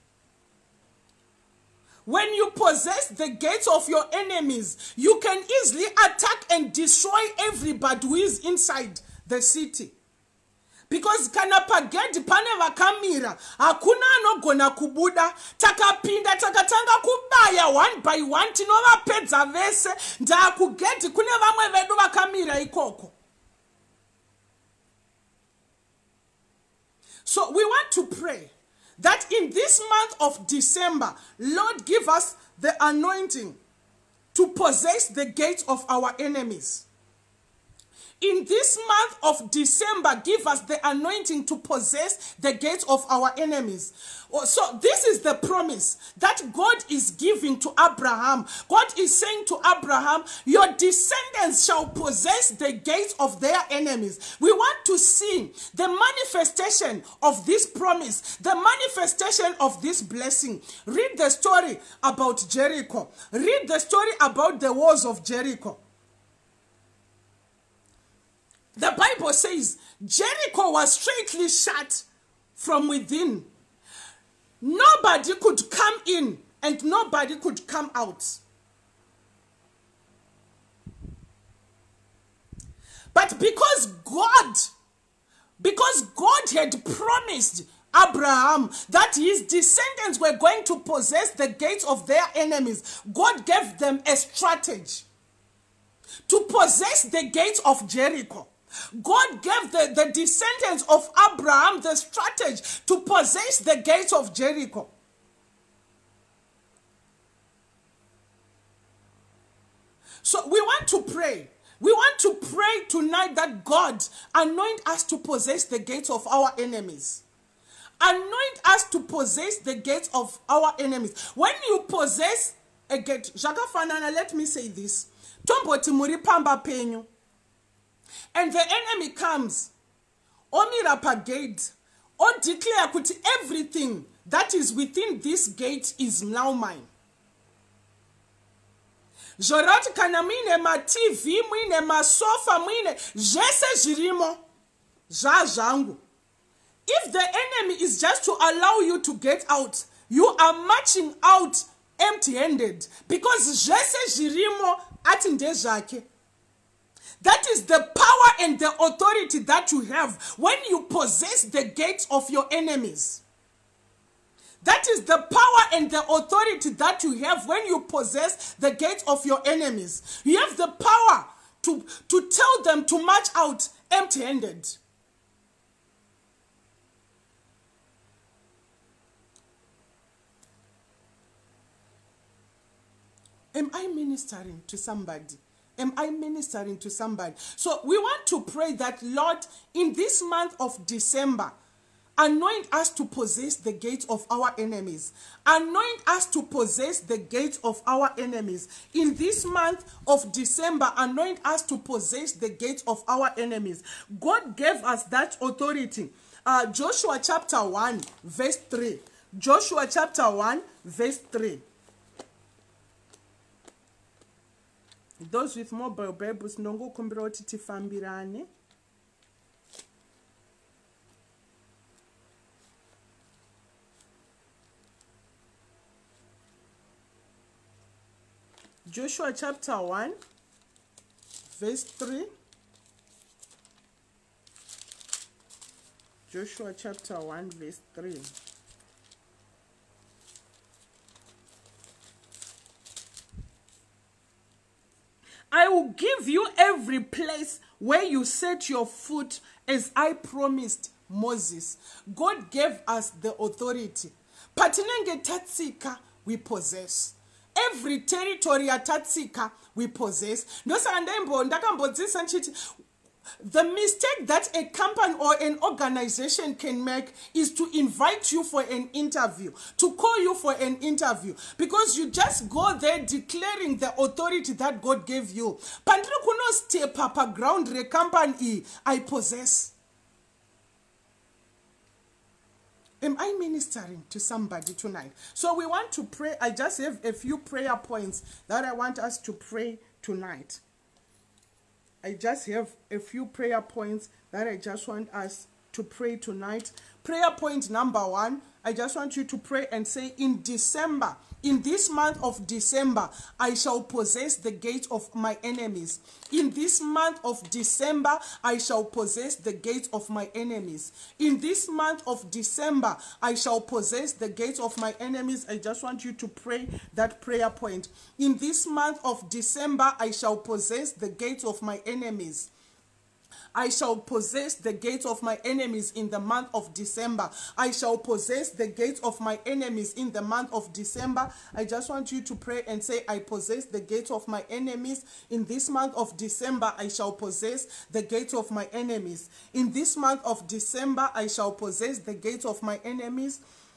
When you possess the gates of your enemies, you can easily attack and destroy everybody who is inside the city. Because kana pagedi pane vakamira, hakuna anogona kubuda, takapinda takatanga kubaya one by one, tinovapedza vese, ndakugedi kune vamwe vedu vakamira ikoko. So we want to pray that in this month of December, Lord, give us the anointing to possess the gates of our enemies. In this month of December, give us the anointing to possess the gates of our enemies. So this is the promise that God is giving to Abraham. God is saying to Abraham, your descendants shall possess the gates of their enemies. We want to see the manifestation of this promise, the manifestation of this blessing. Read the story about Jericho. Read the story about the walls of Jericho. The Bible says Jericho was straightly shut from within. Nobody could come in and nobody could come out. But because God had promised Abraham that his descendants were going to possess the gates of their enemies, God gave them a strategy to possess the gates of Jericho. God gave the descendants of Abraham the strategy to possess the gates of Jericho. So we want to pray. We want to pray tonight that God anoint us to possess the gates of our enemies. Anoint us to possess the gates of our enemies. When you possess a gate, Jagafanana, let me say this. Tomboti muri pamba penyu. And the enemy comes, omira pa gate, or declare kuti everything that is within this gate is now mine. Jorati kana mine ma TV, mine ma sofa, mine jese jirimo, jangu. If the enemy is just to allow you to get out, you are marching out empty-handed, because jese jirimo atinde jake. That is the power and the authority that you have when you possess the gates of your enemies. That is the power and the authority that you have when you possess the gates of your enemies. You have the power to tell them to march out empty-handed. Am I ministering to somebody? Am I ministering to somebody? So we want to pray that, Lord, in this month of December, anoint us to possess the gates of our enemies. Anoint us to possess the gates of our enemies. In this month of December, anoint us to possess the gates of our enemies. God gave us that authority. Joshua chapter 1, verse 3. Joshua chapter 1, verse 3. Those with mobile Bibles, nongo kumbira kuti tifambirane. Joshua chapter 1, verse 3. Joshua chapter 1, verse 3. I will give you every place where you set your foot, as I promised Moses. God gave us the authority. Patinenge tatsika, we possess. Every territory atatsika, we possess. The mistake that a company or an organization can make is to invite you for an interview, to call you for an interview, because you just go there declaring the authority that God gave you. Pandro kuno step up ground re company I possess. Am I ministering to somebody tonight? So we want to pray. I just have a few prayer points that I want us to pray tonight. I just have a few prayer points that I just want us to pray tonight. Prayer point number 1, I just want you to pray and say, in December, in this month of December, I shall possess the gate of my enemies. In this month of December, I shall possess the gate of my enemies. In this month of December, I shall possess the gate of my enemies. I just want you to pray that prayer point. In this month of December, I shall possess the gate of my enemies. I shall possess the gates of my enemies in the month of December. I shall possess the gates of my enemies in the month of December. I just want you to pray and say, I possess the gates of my enemies. In this month of December, I shall possess the gates of my enemies. In this month of December, I shall possess the gates of my enemies.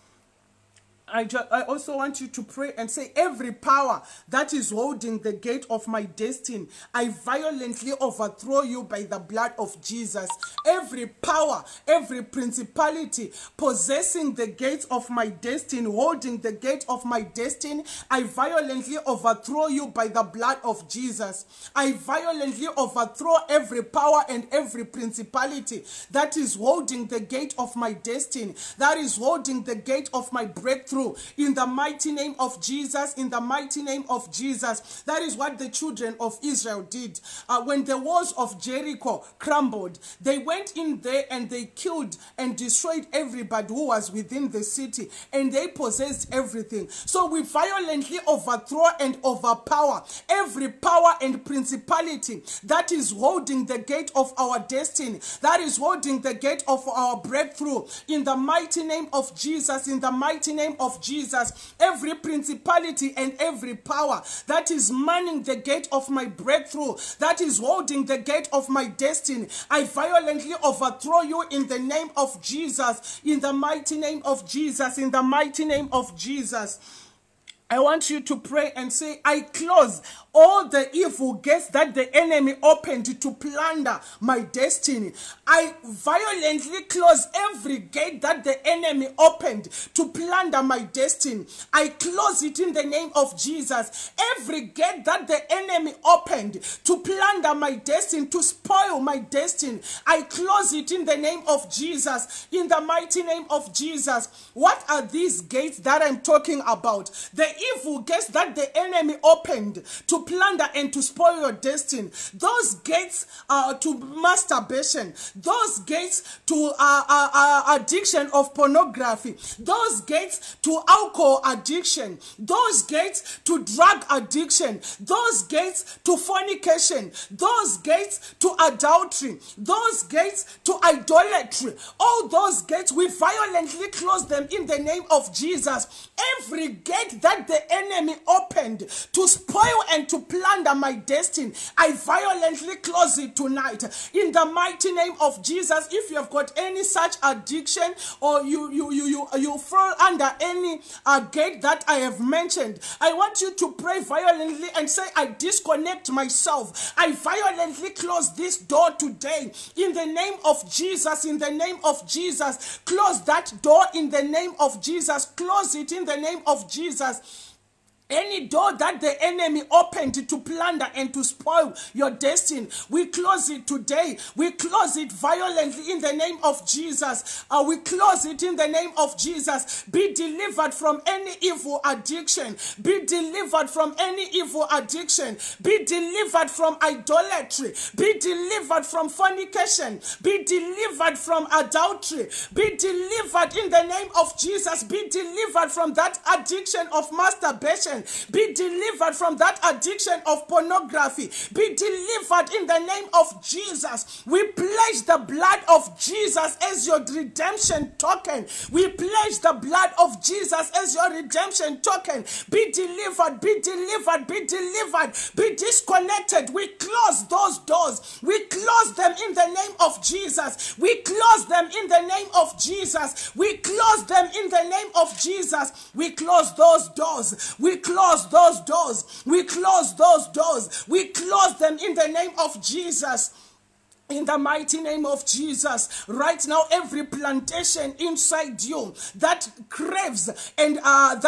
I also want you to pray and say, every power that is holding the gate of my destiny, I violently overthrow you by the blood of Jesus. Every power, every principality possessing the gate of my destiny, holding the gate of my destiny, I violently overthrow you by the blood of Jesus. I violently overthrow every power and every principality that is holding the gate of my destiny, that is holding the gate of my breakthrough. In the mighty name of Jesus, in the mighty name of Jesus. That is what the children of Israel did. When the walls of Jericho crumbled, they went in there and they killed and destroyed everybody who was within the city, and they possessed everything. So we violently overthrow and overpower every power and principality that is holding the gate of our destiny, that is holding the gate of our breakthrough. In the mighty name of Jesus, in the mighty name of Jesus, every principality and every power that is manning the gate of my breakthrough, that is holding the gate of my destiny, I violently overthrow you in the name of Jesus, in the mighty name of Jesus, in the mighty name of Jesus. I want you to pray and say, I close all the evil gates that the enemy opened to plunder my destiny. I violently close every gate that the enemy opened to plunder my destiny. I close it in the name of Jesus. Every gate that the enemy opened to plunder my destiny, to spoil my destiny, I close it in the name of Jesus, in the mighty name of Jesus. What are these gates that I'm talking about? The evil gates that the enemy opened to plunder and to spoil your destiny. Those gates to masturbation. Those gates to addiction of pornography. Those gates to alcohol addiction. Those gates to drug addiction. Those gates to fornication. Those gates to adultery. Those gates to idolatry. All those gates, we violently close them in the name of Jesus. Every gate that that the enemy opened to spoil and to plunder my destiny, I violently close it tonight in the mighty name of Jesus. If you have got any such addiction, or you fall under any gate that I have mentioned, I want you to pray violently and say, I disconnect myself. I violently close this door today in the name of Jesus. In the name of Jesus, close that door in the name of Jesus. Close it in the name of Jesus. Any door that the enemy opened to plunder and to spoil your destiny, we close it today. We close it violently in the name of Jesus. We close it in the name of Jesus. Be delivered from any evil addiction. Be delivered from any evil addiction. Be delivered from idolatry. Be delivered from fornication. Be delivered from adultery. Be delivered in the name of Jesus. Be delivered from that addiction of masturbation. Be delivered from that addiction of pornography. Be delivered in the name of Jesus. We pledge the blood of Jesus as your redemption token. We pledge the blood of Jesus as your redemption token. Be delivered, be delivered, be delivered, be disconnected. We close those doors. We close them in the name of Jesus. We close them in the name of Jesus. We close them in the name of Jesus. We close those doors. We close those doors. We close those doors. We close them in the name of Jesus. In the mighty name of Jesus, right now, every plantation inside you that craves and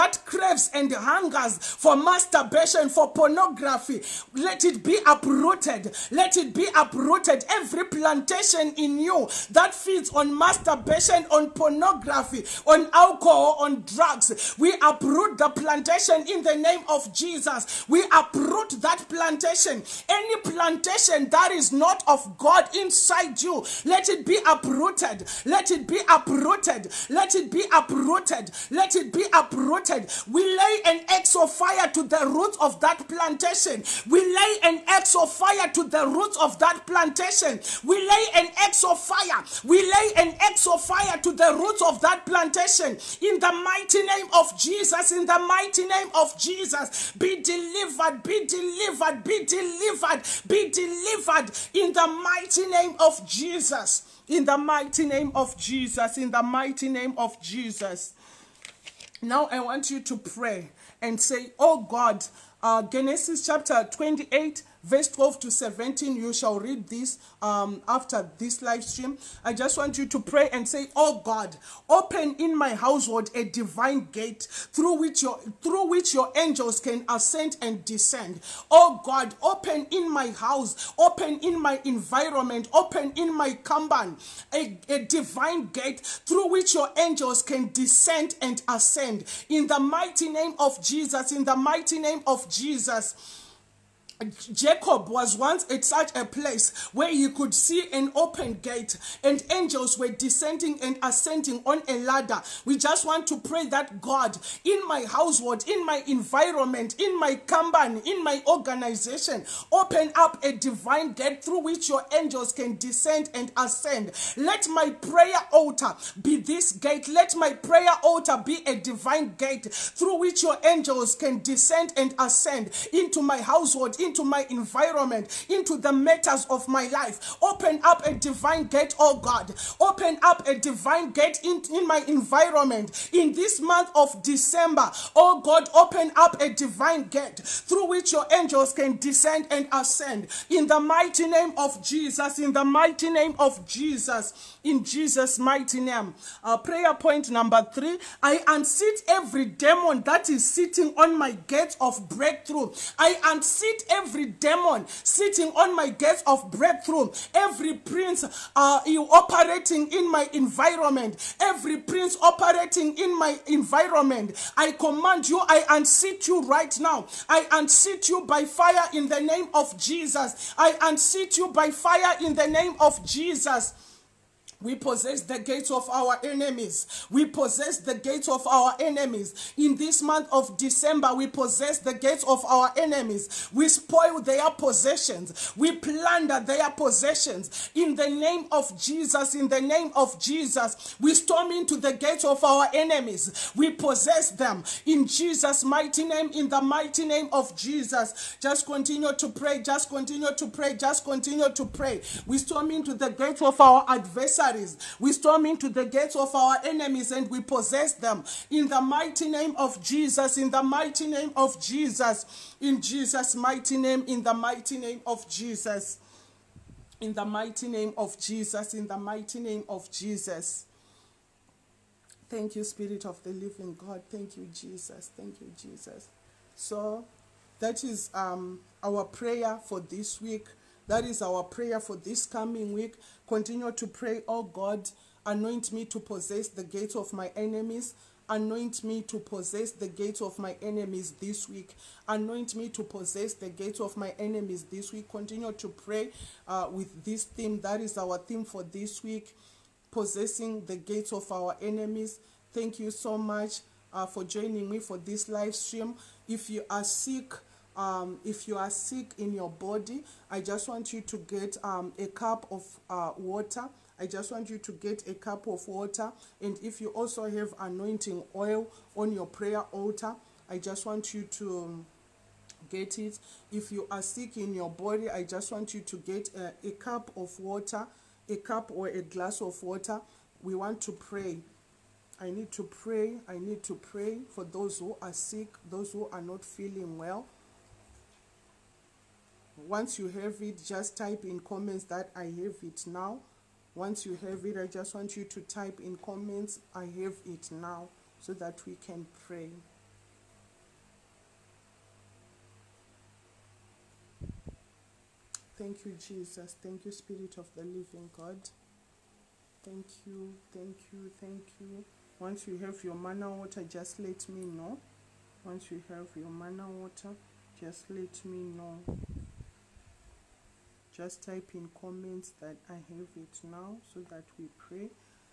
hungers for masturbation, for pornography, let it be uprooted. Let it be uprooted. Every plantation in you that feeds on masturbation, on pornography, on alcohol, on drugs, we uproot the plantation in the name of Jesus. We uproot that plantation. Any plantation that is not of God inside you, let it be uprooted. Let it be uprooted. Let it be uprooted. Let it be uprooted. We lay an axe of fire to the roots of that plantation. We lay an axe of fire to the roots of that plantation. We lay an axe of fire. We lay an axe of fire to the roots of that plantation. In the mighty name of Jesus, in the mighty name of Jesus, be delivered, be delivered, be delivered, be delivered in the mighty name of Jesus. In the mighty name of Jesus. In the mighty name of Jesus. Now I want you to pray and say, oh God, Genesis chapter 28, verse 12 to 17, you shall read this after this live stream. I just want you to pray and say, oh God, open in my household a divine gate through which your angels can ascend and descend. Oh God, open in my house, open in my environment, open in my company a divine gate through which your angels can descend and ascend. In the mighty name of Jesus, in the mighty name of Jesus. Jacob was once at such a place where he could see an open gate and angels were descending and ascending on a ladder. We just want to pray that God, in my household, in my environment, in my company, in my organization, open up a divine gate through which your angels can descend and ascend. Let my prayer altar be this gate. Let my prayer altar be a divine gate through which your angels can descend and ascend into my household, into my environment, into the matters of my life. Open up a divine gate, oh God. Open up a divine gate in my environment. In this month of December, oh God, open up a divine gate through which your angels can descend and ascend. In the mighty name of Jesus, in the mighty name of Jesus, in Jesus' mighty name. Prayer point number 3, I unseat every demon that is sitting on my gate of breakthrough. I unseat every demon sitting on my gate of breakthrough. Every prince operating in my environment. Every prince operating in my environment. I command you, I unseat you right now. I unseat you by fire in the name of Jesus. I unseat you by fire in the name of Jesus. We possess the gates of our enemies. We possess the gates of our enemies. In this month of December, we possess the gates of our enemies. We spoil their possessions. We plunder their possessions. In the name of Jesus, in the name of Jesus, we storm into the gates of our enemies. We possess them. In Jesus' mighty name, in the mighty name of Jesus. Just continue to pray. Just continue to pray. Just continue to pray. We storm into the gates of our adversaries. We storm into the gates of our enemies and we possess them in the mighty name of Jesus, in the mighty name of Jesus, in Jesus' mighty name, in the mighty name of Jesus, in the mighty name of Jesus, in the mighty name of Jesus. Thank you, Spirit of the living God. Thank you, Jesus. Thank you, Jesus. So that is our prayer for this week. That is our prayer for this coming week. Continue to pray, oh God, anoint me to possess the gates of my enemies. Anoint me to possess the gates of my enemies this week. Anoint me to possess the gates of my enemies this week. Continue to pray with this theme. That is our theme for this week, possessing the gates of our enemies. Thank you so much for joining me for this live stream. If you are sick, in your body, I just want you to get a cup of water. I just want you to get a cup of water. And if you also have anointing oil on your prayer altar, I just want you to get it. If you are sick in your body, I just want you to get a cup of water, a cup or a glass of water. We want to pray. I need to pray. I need to pray for those who are sick, those who are not feeling well. Once you have it, just type in comments that I have it now. Once you have it, I just want you to type in comments, I have it now, so that we can pray. Thank you, Jesus. Thank you, Spirit of the living God. Thank you, thank you, thank you. Once you have your manna water, just let me know. Once you have your manna water, just let me know. Just type in comments that I have it now, so that we pray.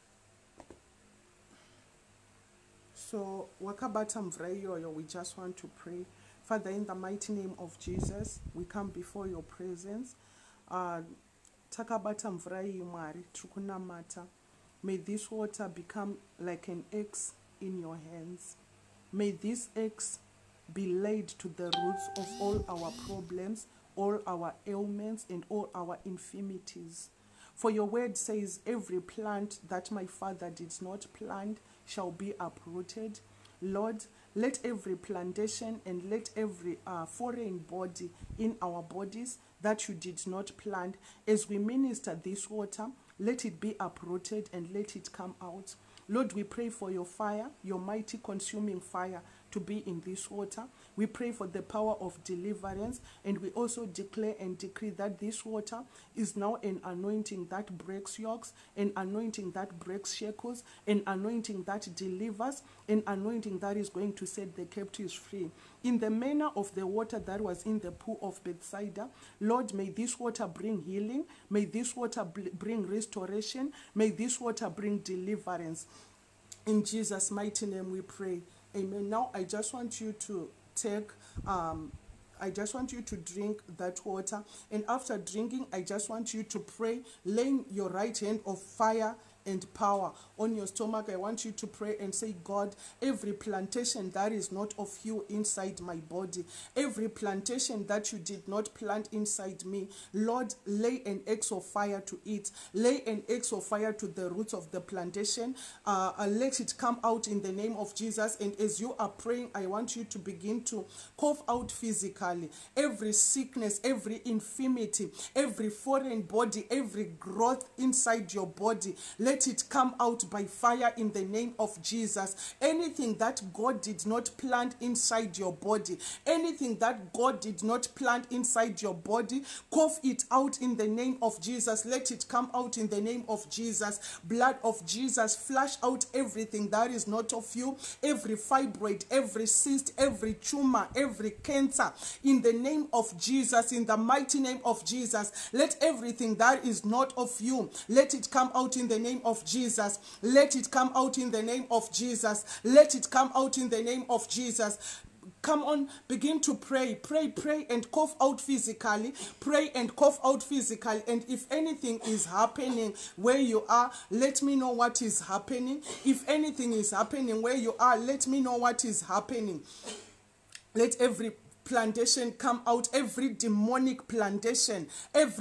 So, wakabata mvura iyoyo, we just want to pray. Father, in the mighty name of Jesus, we come before your presence. Takabata mvura iyi Mwari, tukunamata. May this water become like an axe in your hands. May this axe be laid to the roots of all our problems, all our ailments, and all our infirmities. For your word says, every plant that my Father did not plant shall be uprooted. Lord, let every plantation and let every foreign body in our bodies that you did not plant, as we minister this water, let it be uprooted and let it come out. Lord, we pray for your fire, your mighty consuming fire, to be in this water. We pray for the power of deliverance, and we also declare and decree that this water is now an anointing that breaks yokes, an anointing that breaks shackles, an anointing that delivers, an anointing that is going to set the captives free. In the manner of the water that was in the pool of Bethsaida, Lord, may this water bring healing, may this water bring restoration, may this water bring deliverance. In Jesus' mighty name we pray. Amen. Now I just want you to take, I just want you to drink that water. And after drinking, I just want you to pray, laying your right hand of fire and power on your stomach. I want you to pray and say, God, every plantation that is not of you inside my body, every plantation that you did not plant inside me, Lord, lay an axe of fire to it. Lay an axe of fire to the roots of the plantation. Let it come out in the name of Jesus. And as you are praying, I want you to begin to cough out physically every sickness, every infirmity, every foreign body, every growth inside your body. Let let it come out by fire in the name of Jesus. Anything that God did not plant inside your body, anything that God did not plant inside your body, cough it out in the name of Jesus. Let it come out in the name of Jesus. Blood of Jesus, flush out everything that is not of you, every fibroid, every cyst, every tumor, every cancer, in the name of Jesus, in the mighty name of Jesus. Let everything that is not of you, let it come out in the name of Jesus. Let it come out in the name of Jesus. Let it come out in the name of Jesus. Come on, begin to pray, pray, and cough out physically. Pray and cough out physically. And if anything is happening where you are, let me know what is happening. If anything is happening where you are, let me know what is happening. Let every plantation come out, every demonic plantation, let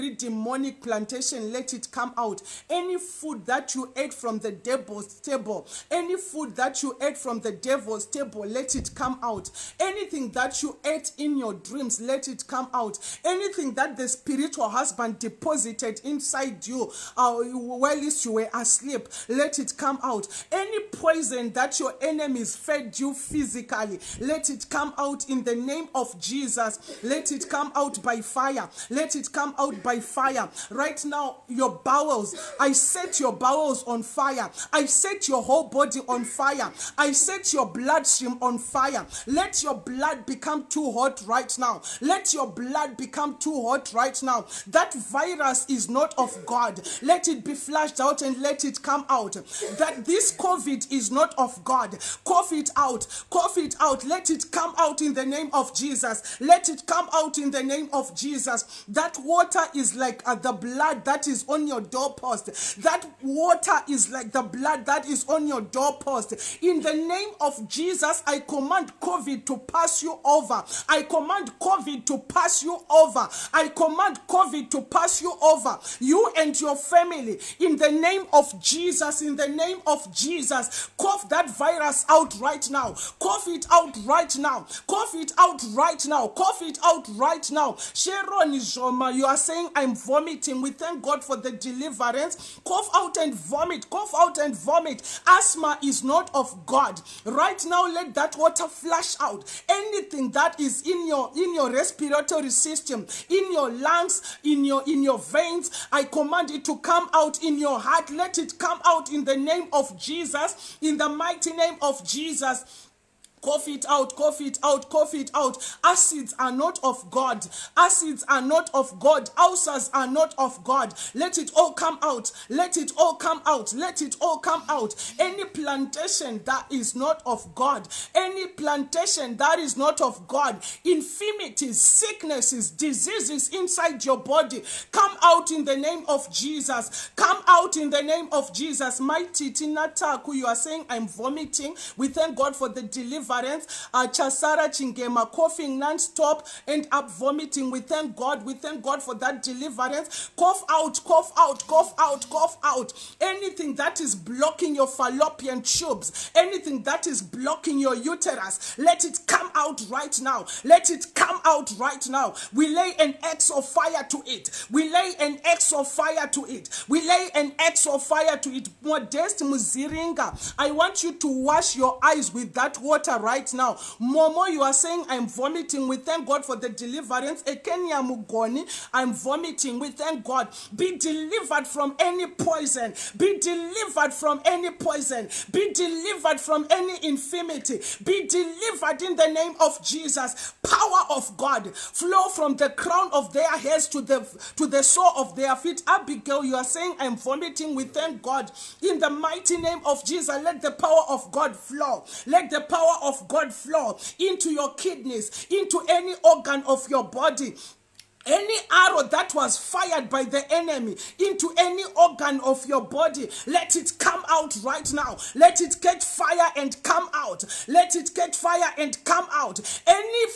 it come out. Any food that you ate from the devil's table, any food that you ate from the devil's table, let it come out. Anything that you ate in your dreams, let it come out. Anything that the spiritual husband deposited inside you while you were asleep, let it come out. Any poison that your enemies fed you physically, let it come out in the name of Jesus. Let it come out by fire. Let it come out by fire. Right now, your bowels, I set your bowels on fire. I set your whole body on fire. I set your bloodstream on fire. Let your blood become too hot right now. Let your blood become too hot right now. That virus is not of God. Let it be flushed out and let it come out. That this COVID is not of God. Cough it out. Cough it out. Let it come out in the name of Jesus. Let it come out in the name of Jesus. That water is like the blood that is on your doorpost. That water is like the blood that is on your doorpost. In the name of Jesus, I command COVID to pass you over. I command COVID to pass you over. I command COVID to pass you over. You and your family. In the name of Jesus, in the name of Jesus, cough that virus out right now. Cough it out right now. Cough it out right now. Cough it out right now. Sharon Izoma, you are saying I'm vomiting. We thank God for the deliverance. Cough out and vomit. Cough out and vomit. Asthma is not of God. Right now, let that water flush out. Anything that is in your respiratory system, in your lungs, in your veins, I command it to come out. In your heart, let it come out in the name of Jesus. In the mighty name of Jesus. Cough it out, cough it out, cough it out. Acids are not of God. Acids are not of God. Ulcers are not of God. Let it all come out. Let it all come out. Let it all come out. Any plantation that is not of God. Any plantation that is not of God. Infirmities, sicknesses, diseases inside your body. Come out in the name of Jesus. Come out in the name of Jesus. Mighty Tinataku, you are saying I'm vomiting. We thank God for the deliverance. Chasara Chingema, coughing non-stop and up vomiting. We thank God. We thank God for that deliverance. Cough out, cough out, cough out, cough out. Anything that is blocking your fallopian tubes, anything that is blocking your uterus, let it come out right now. Let it come out right now. We lay an axe of fire to it. We lay an axe of fire to it. We lay an axe of fire to it. Modest Muziringa, I want you to wash your eyes with that water right now. Momo, you are saying I'm vomiting. We thank God for the deliverance. Ekenya Mugoni, I'm vomiting. We thank God. Be delivered from any poison. Be delivered from any poison. Be delivered from any infirmity. Be delivered in the name of Jesus. Power of God flow from the crown of their heads to the sole of their feet. Abigail, you are saying I'm vomiting. We thank God. In the mighty name of Jesus, let the power of God flow. Let the power of God flow into your kidneys, into any organ of your body. Any arrow that was fired by the enemy into any organ of your body, let it come out right now. Let it catch fire and come out. Let it catch fire and come out. Any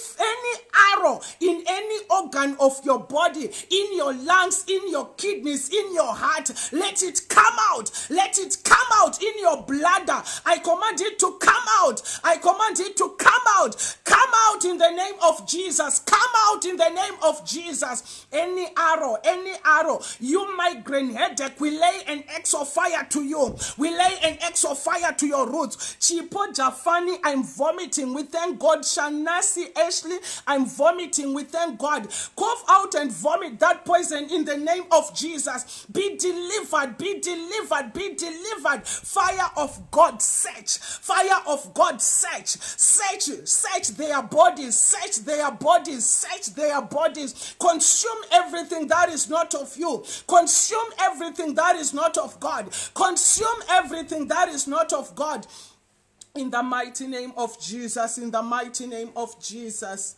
arrow in any organ of your body, in your lungs, in your kidneys, in your heart, let it come out. Let it come out in your bladder. I command it to come out. I command it to come Come out in the name of Jesus. Come out in the name of Jesus. Any arrow, you migraine headache, we lay an X of fire to you. We lay an X of fire to your roots. Chipo Jafani, I'm vomiting. We thank God. Shanasi Ashley, I'm vomiting. We thank God. Cough out and vomit that poison in the name of Jesus. Be delivered, be delivered, be delivered. Fire of God, search. Fire of God, search. Search their bodies. Search their bodies. Search their bodies. Consume everything that is not of you. Consume everything that is not of God. Consume everything that is not of God. In the mighty name of Jesus. In the mighty name of Jesus.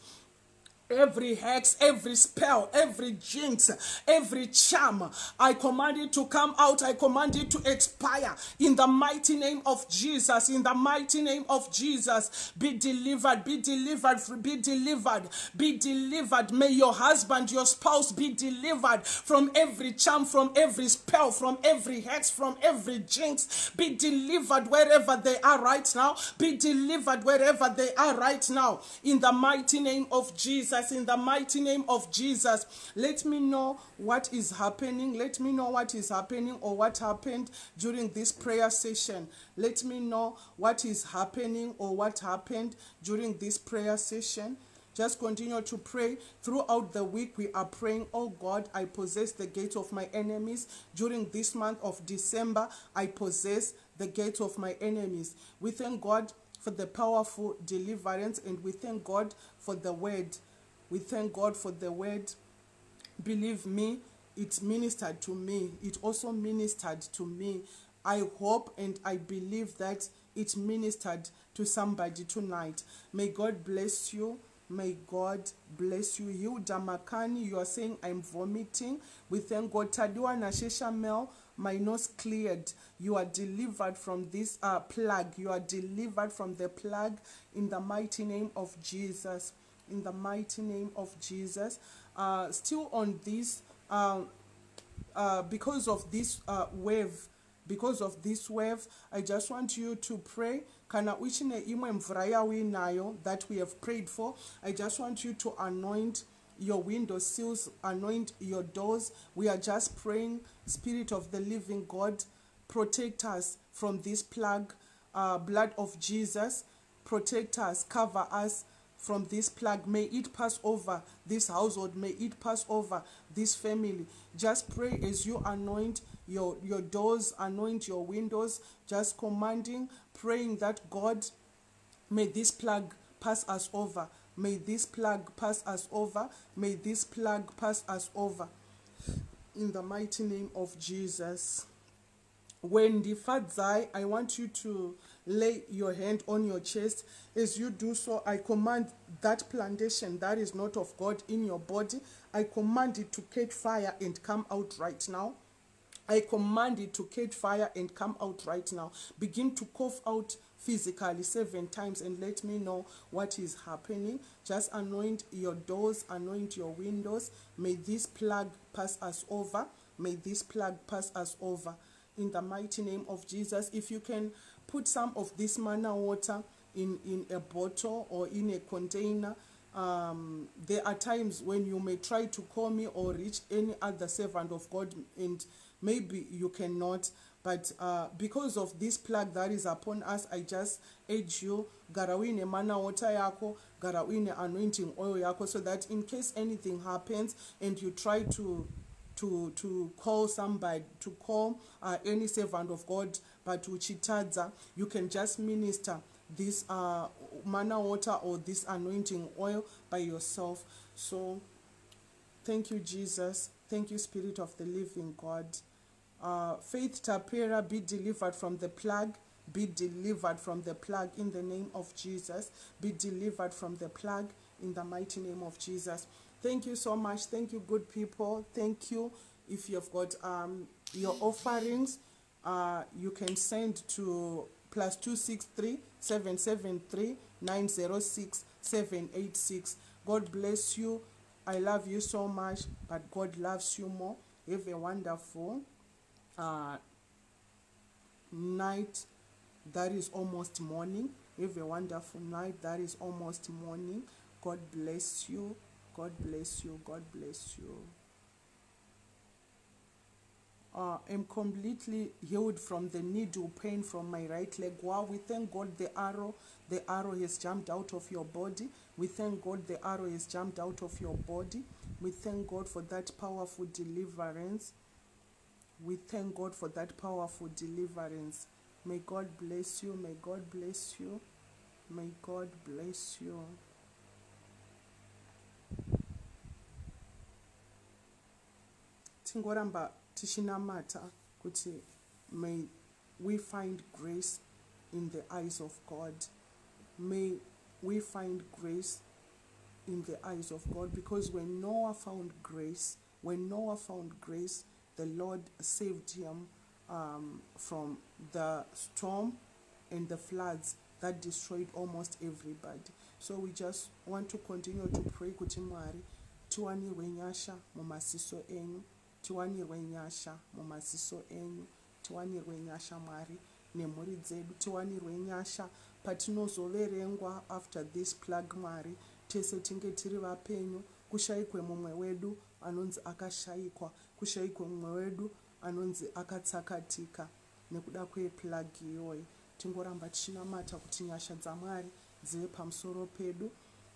Every hex, every spell, every jinx, every charm, I command it to come out. I command it to expire in the mighty name of Jesus. In the mighty name of Jesus, be delivered, be delivered, be delivered, be delivered. May your husband, your spouse be delivered from every charm, from every spell, from every hex, from every jinx. Be delivered wherever they are right now. Be delivered wherever they are right now. In the mighty name of Jesus. In the mighty name of Jesus, let me know what is happening. Let me know what is happening or what happened during this prayer session. Let me know what is happening or what happened during this prayer session. Just continue to pray. Throughout the week, we are praying, oh God, I possess the gate of my enemies. During this month of December, I possess the gate of my enemies. We thank God for the powerful deliverance, and we thank God for the word. We thank God for the word. Believe me, it ministered to me. It also ministered to me. I hope and I believe that it ministered to somebody tonight. May God bless you. May God bless you. You, Damakani, you are saying, I'm vomiting. We thank God. Tadiwa Nashesha Mel, my nose cleared. You are delivered from this plague. You are delivered from the plague in the mighty name of Jesus. In the mighty name of Jesus. Still on this, because of this wave, I just want you to pray. Kana uchine imwe mvraya winayo that we have prayed for. I just want you to anoint your window sills, anoint your doors. We are just praying, Spirit of the living God, protect us from this plague. Blood of Jesus, protect us, cover us from this plague. May it pass over this household. May it pass over this family. Just pray as you anoint your doors, anoint your windows, just commanding, praying that God, may this plague pass us over. May this plague pass us over. May this plague pass us over. In the mighty name of Jesus. When the Fadzai, I want you to lay your hand on your chest. As you do so, I command that plantation that is not of God in your body, I command it to catch fire and come out right now. I command it to catch fire and come out right now. Begin to cough out physically 7 times and let me know what is happening. Just anoint your doors, anoint your windows. May this plague pass us over. May this plague pass us over. In the mighty name of Jesus, if you can put some of this manna water in a bottle or in a container. There are times when you may try to call me or reach any other servant of God and maybe you cannot. But because of this plague that is upon us, I just urge you, garawine manna water yako, garawine anointing oil yako, so that in case anything happens and you try to call somebody, to call any servant of God, but uchitadza, you can just minister this manna water or this anointing oil by yourself. So thank you, Jesus. Thank you, Spirit of the living God. Faith Tapera, be delivered from the plague. Be delivered from the plague in the name of Jesus. Be delivered from the plague in the mighty name of Jesus. Thank you so much. Thank you, good people. Thank you. If you've got your offerings, you can send to +263 773 906 786. God bless you. I love you so much, but God loves you more. Have a wonderful night that is almost morning. Have a wonderful night. That is almost morning. God bless you. God bless you. God bless you. I'm completely healed from the needle pain from my right leg. Wow, we thank God the arrow has jumped out of your body. We thank God the arrow has jumped out of your body. We thank God for that powerful deliverance. We thank God for that powerful deliverance. May God bless you. May God bless you. May God bless you. Tingoramba tishinamata kuti may we find grace in the eyes of God. May we find grace in the eyes of God, because when Noah found grace, the Lord saved him from the storm and the floods that destroyed almost everybody. So we just want to continue to pray kuti Mwari tiwanirwe nyasha mumasiso enyu, tiwanirwe nyasha mumasiso enyu, tiwanirwe nyasha Mwari nemhuri dzedu, tiwanirwe nyasha patinozoverengwa after this plague Mwari, tese tinge tiri vapenyu, kushayikwe mumwe wedu anonzi akashayikwa, kushayikwe mumwe wedu anonzi akatsakatika nekuda kweplagi iyoyi. Tingoramba tichinamata kuti nyasha dzaMwari dzive pamusoro pedu.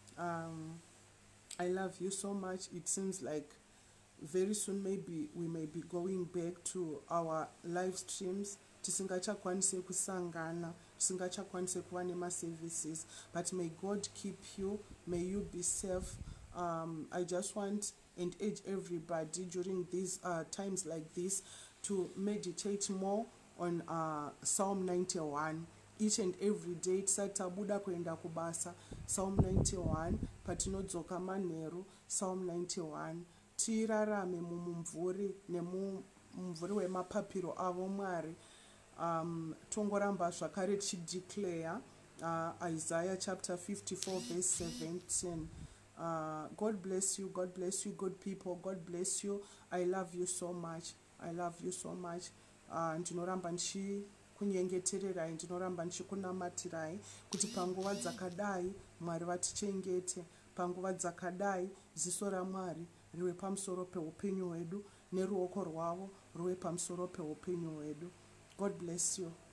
I love you so much. It seems like very soon maybe we may be going back to our live streams. Tisingachakwanise kusangana, tisingachakwanise kuva nema-services, but may God keep you, may you be safe. I just want and urge everybody during these times like this to meditate more on Psalm 91 each and every day. Tisatabuda kuenda kubasa, Psalm 91, patinodzoka manheru, Psalm 91. Tirarame mumumvuri nemumvuri wemapapiro avo Mwari. Tongoramba zvakare tichideclare Isaiah chapter 54 verse 17. God bless you, God bless you, good people, God bless you. I love you so much, I love you so much. Ndinoramba kunyengetererai, ndinoramba ndichikunamatirai kuti panguva dzakadai Mwari vatichengete, panguva dzakadai ziso raMwari riwe pamusoro peupenyu hwedu, neruoko rwavo ruwe pamusoro peupenyu hwedu. God bless you.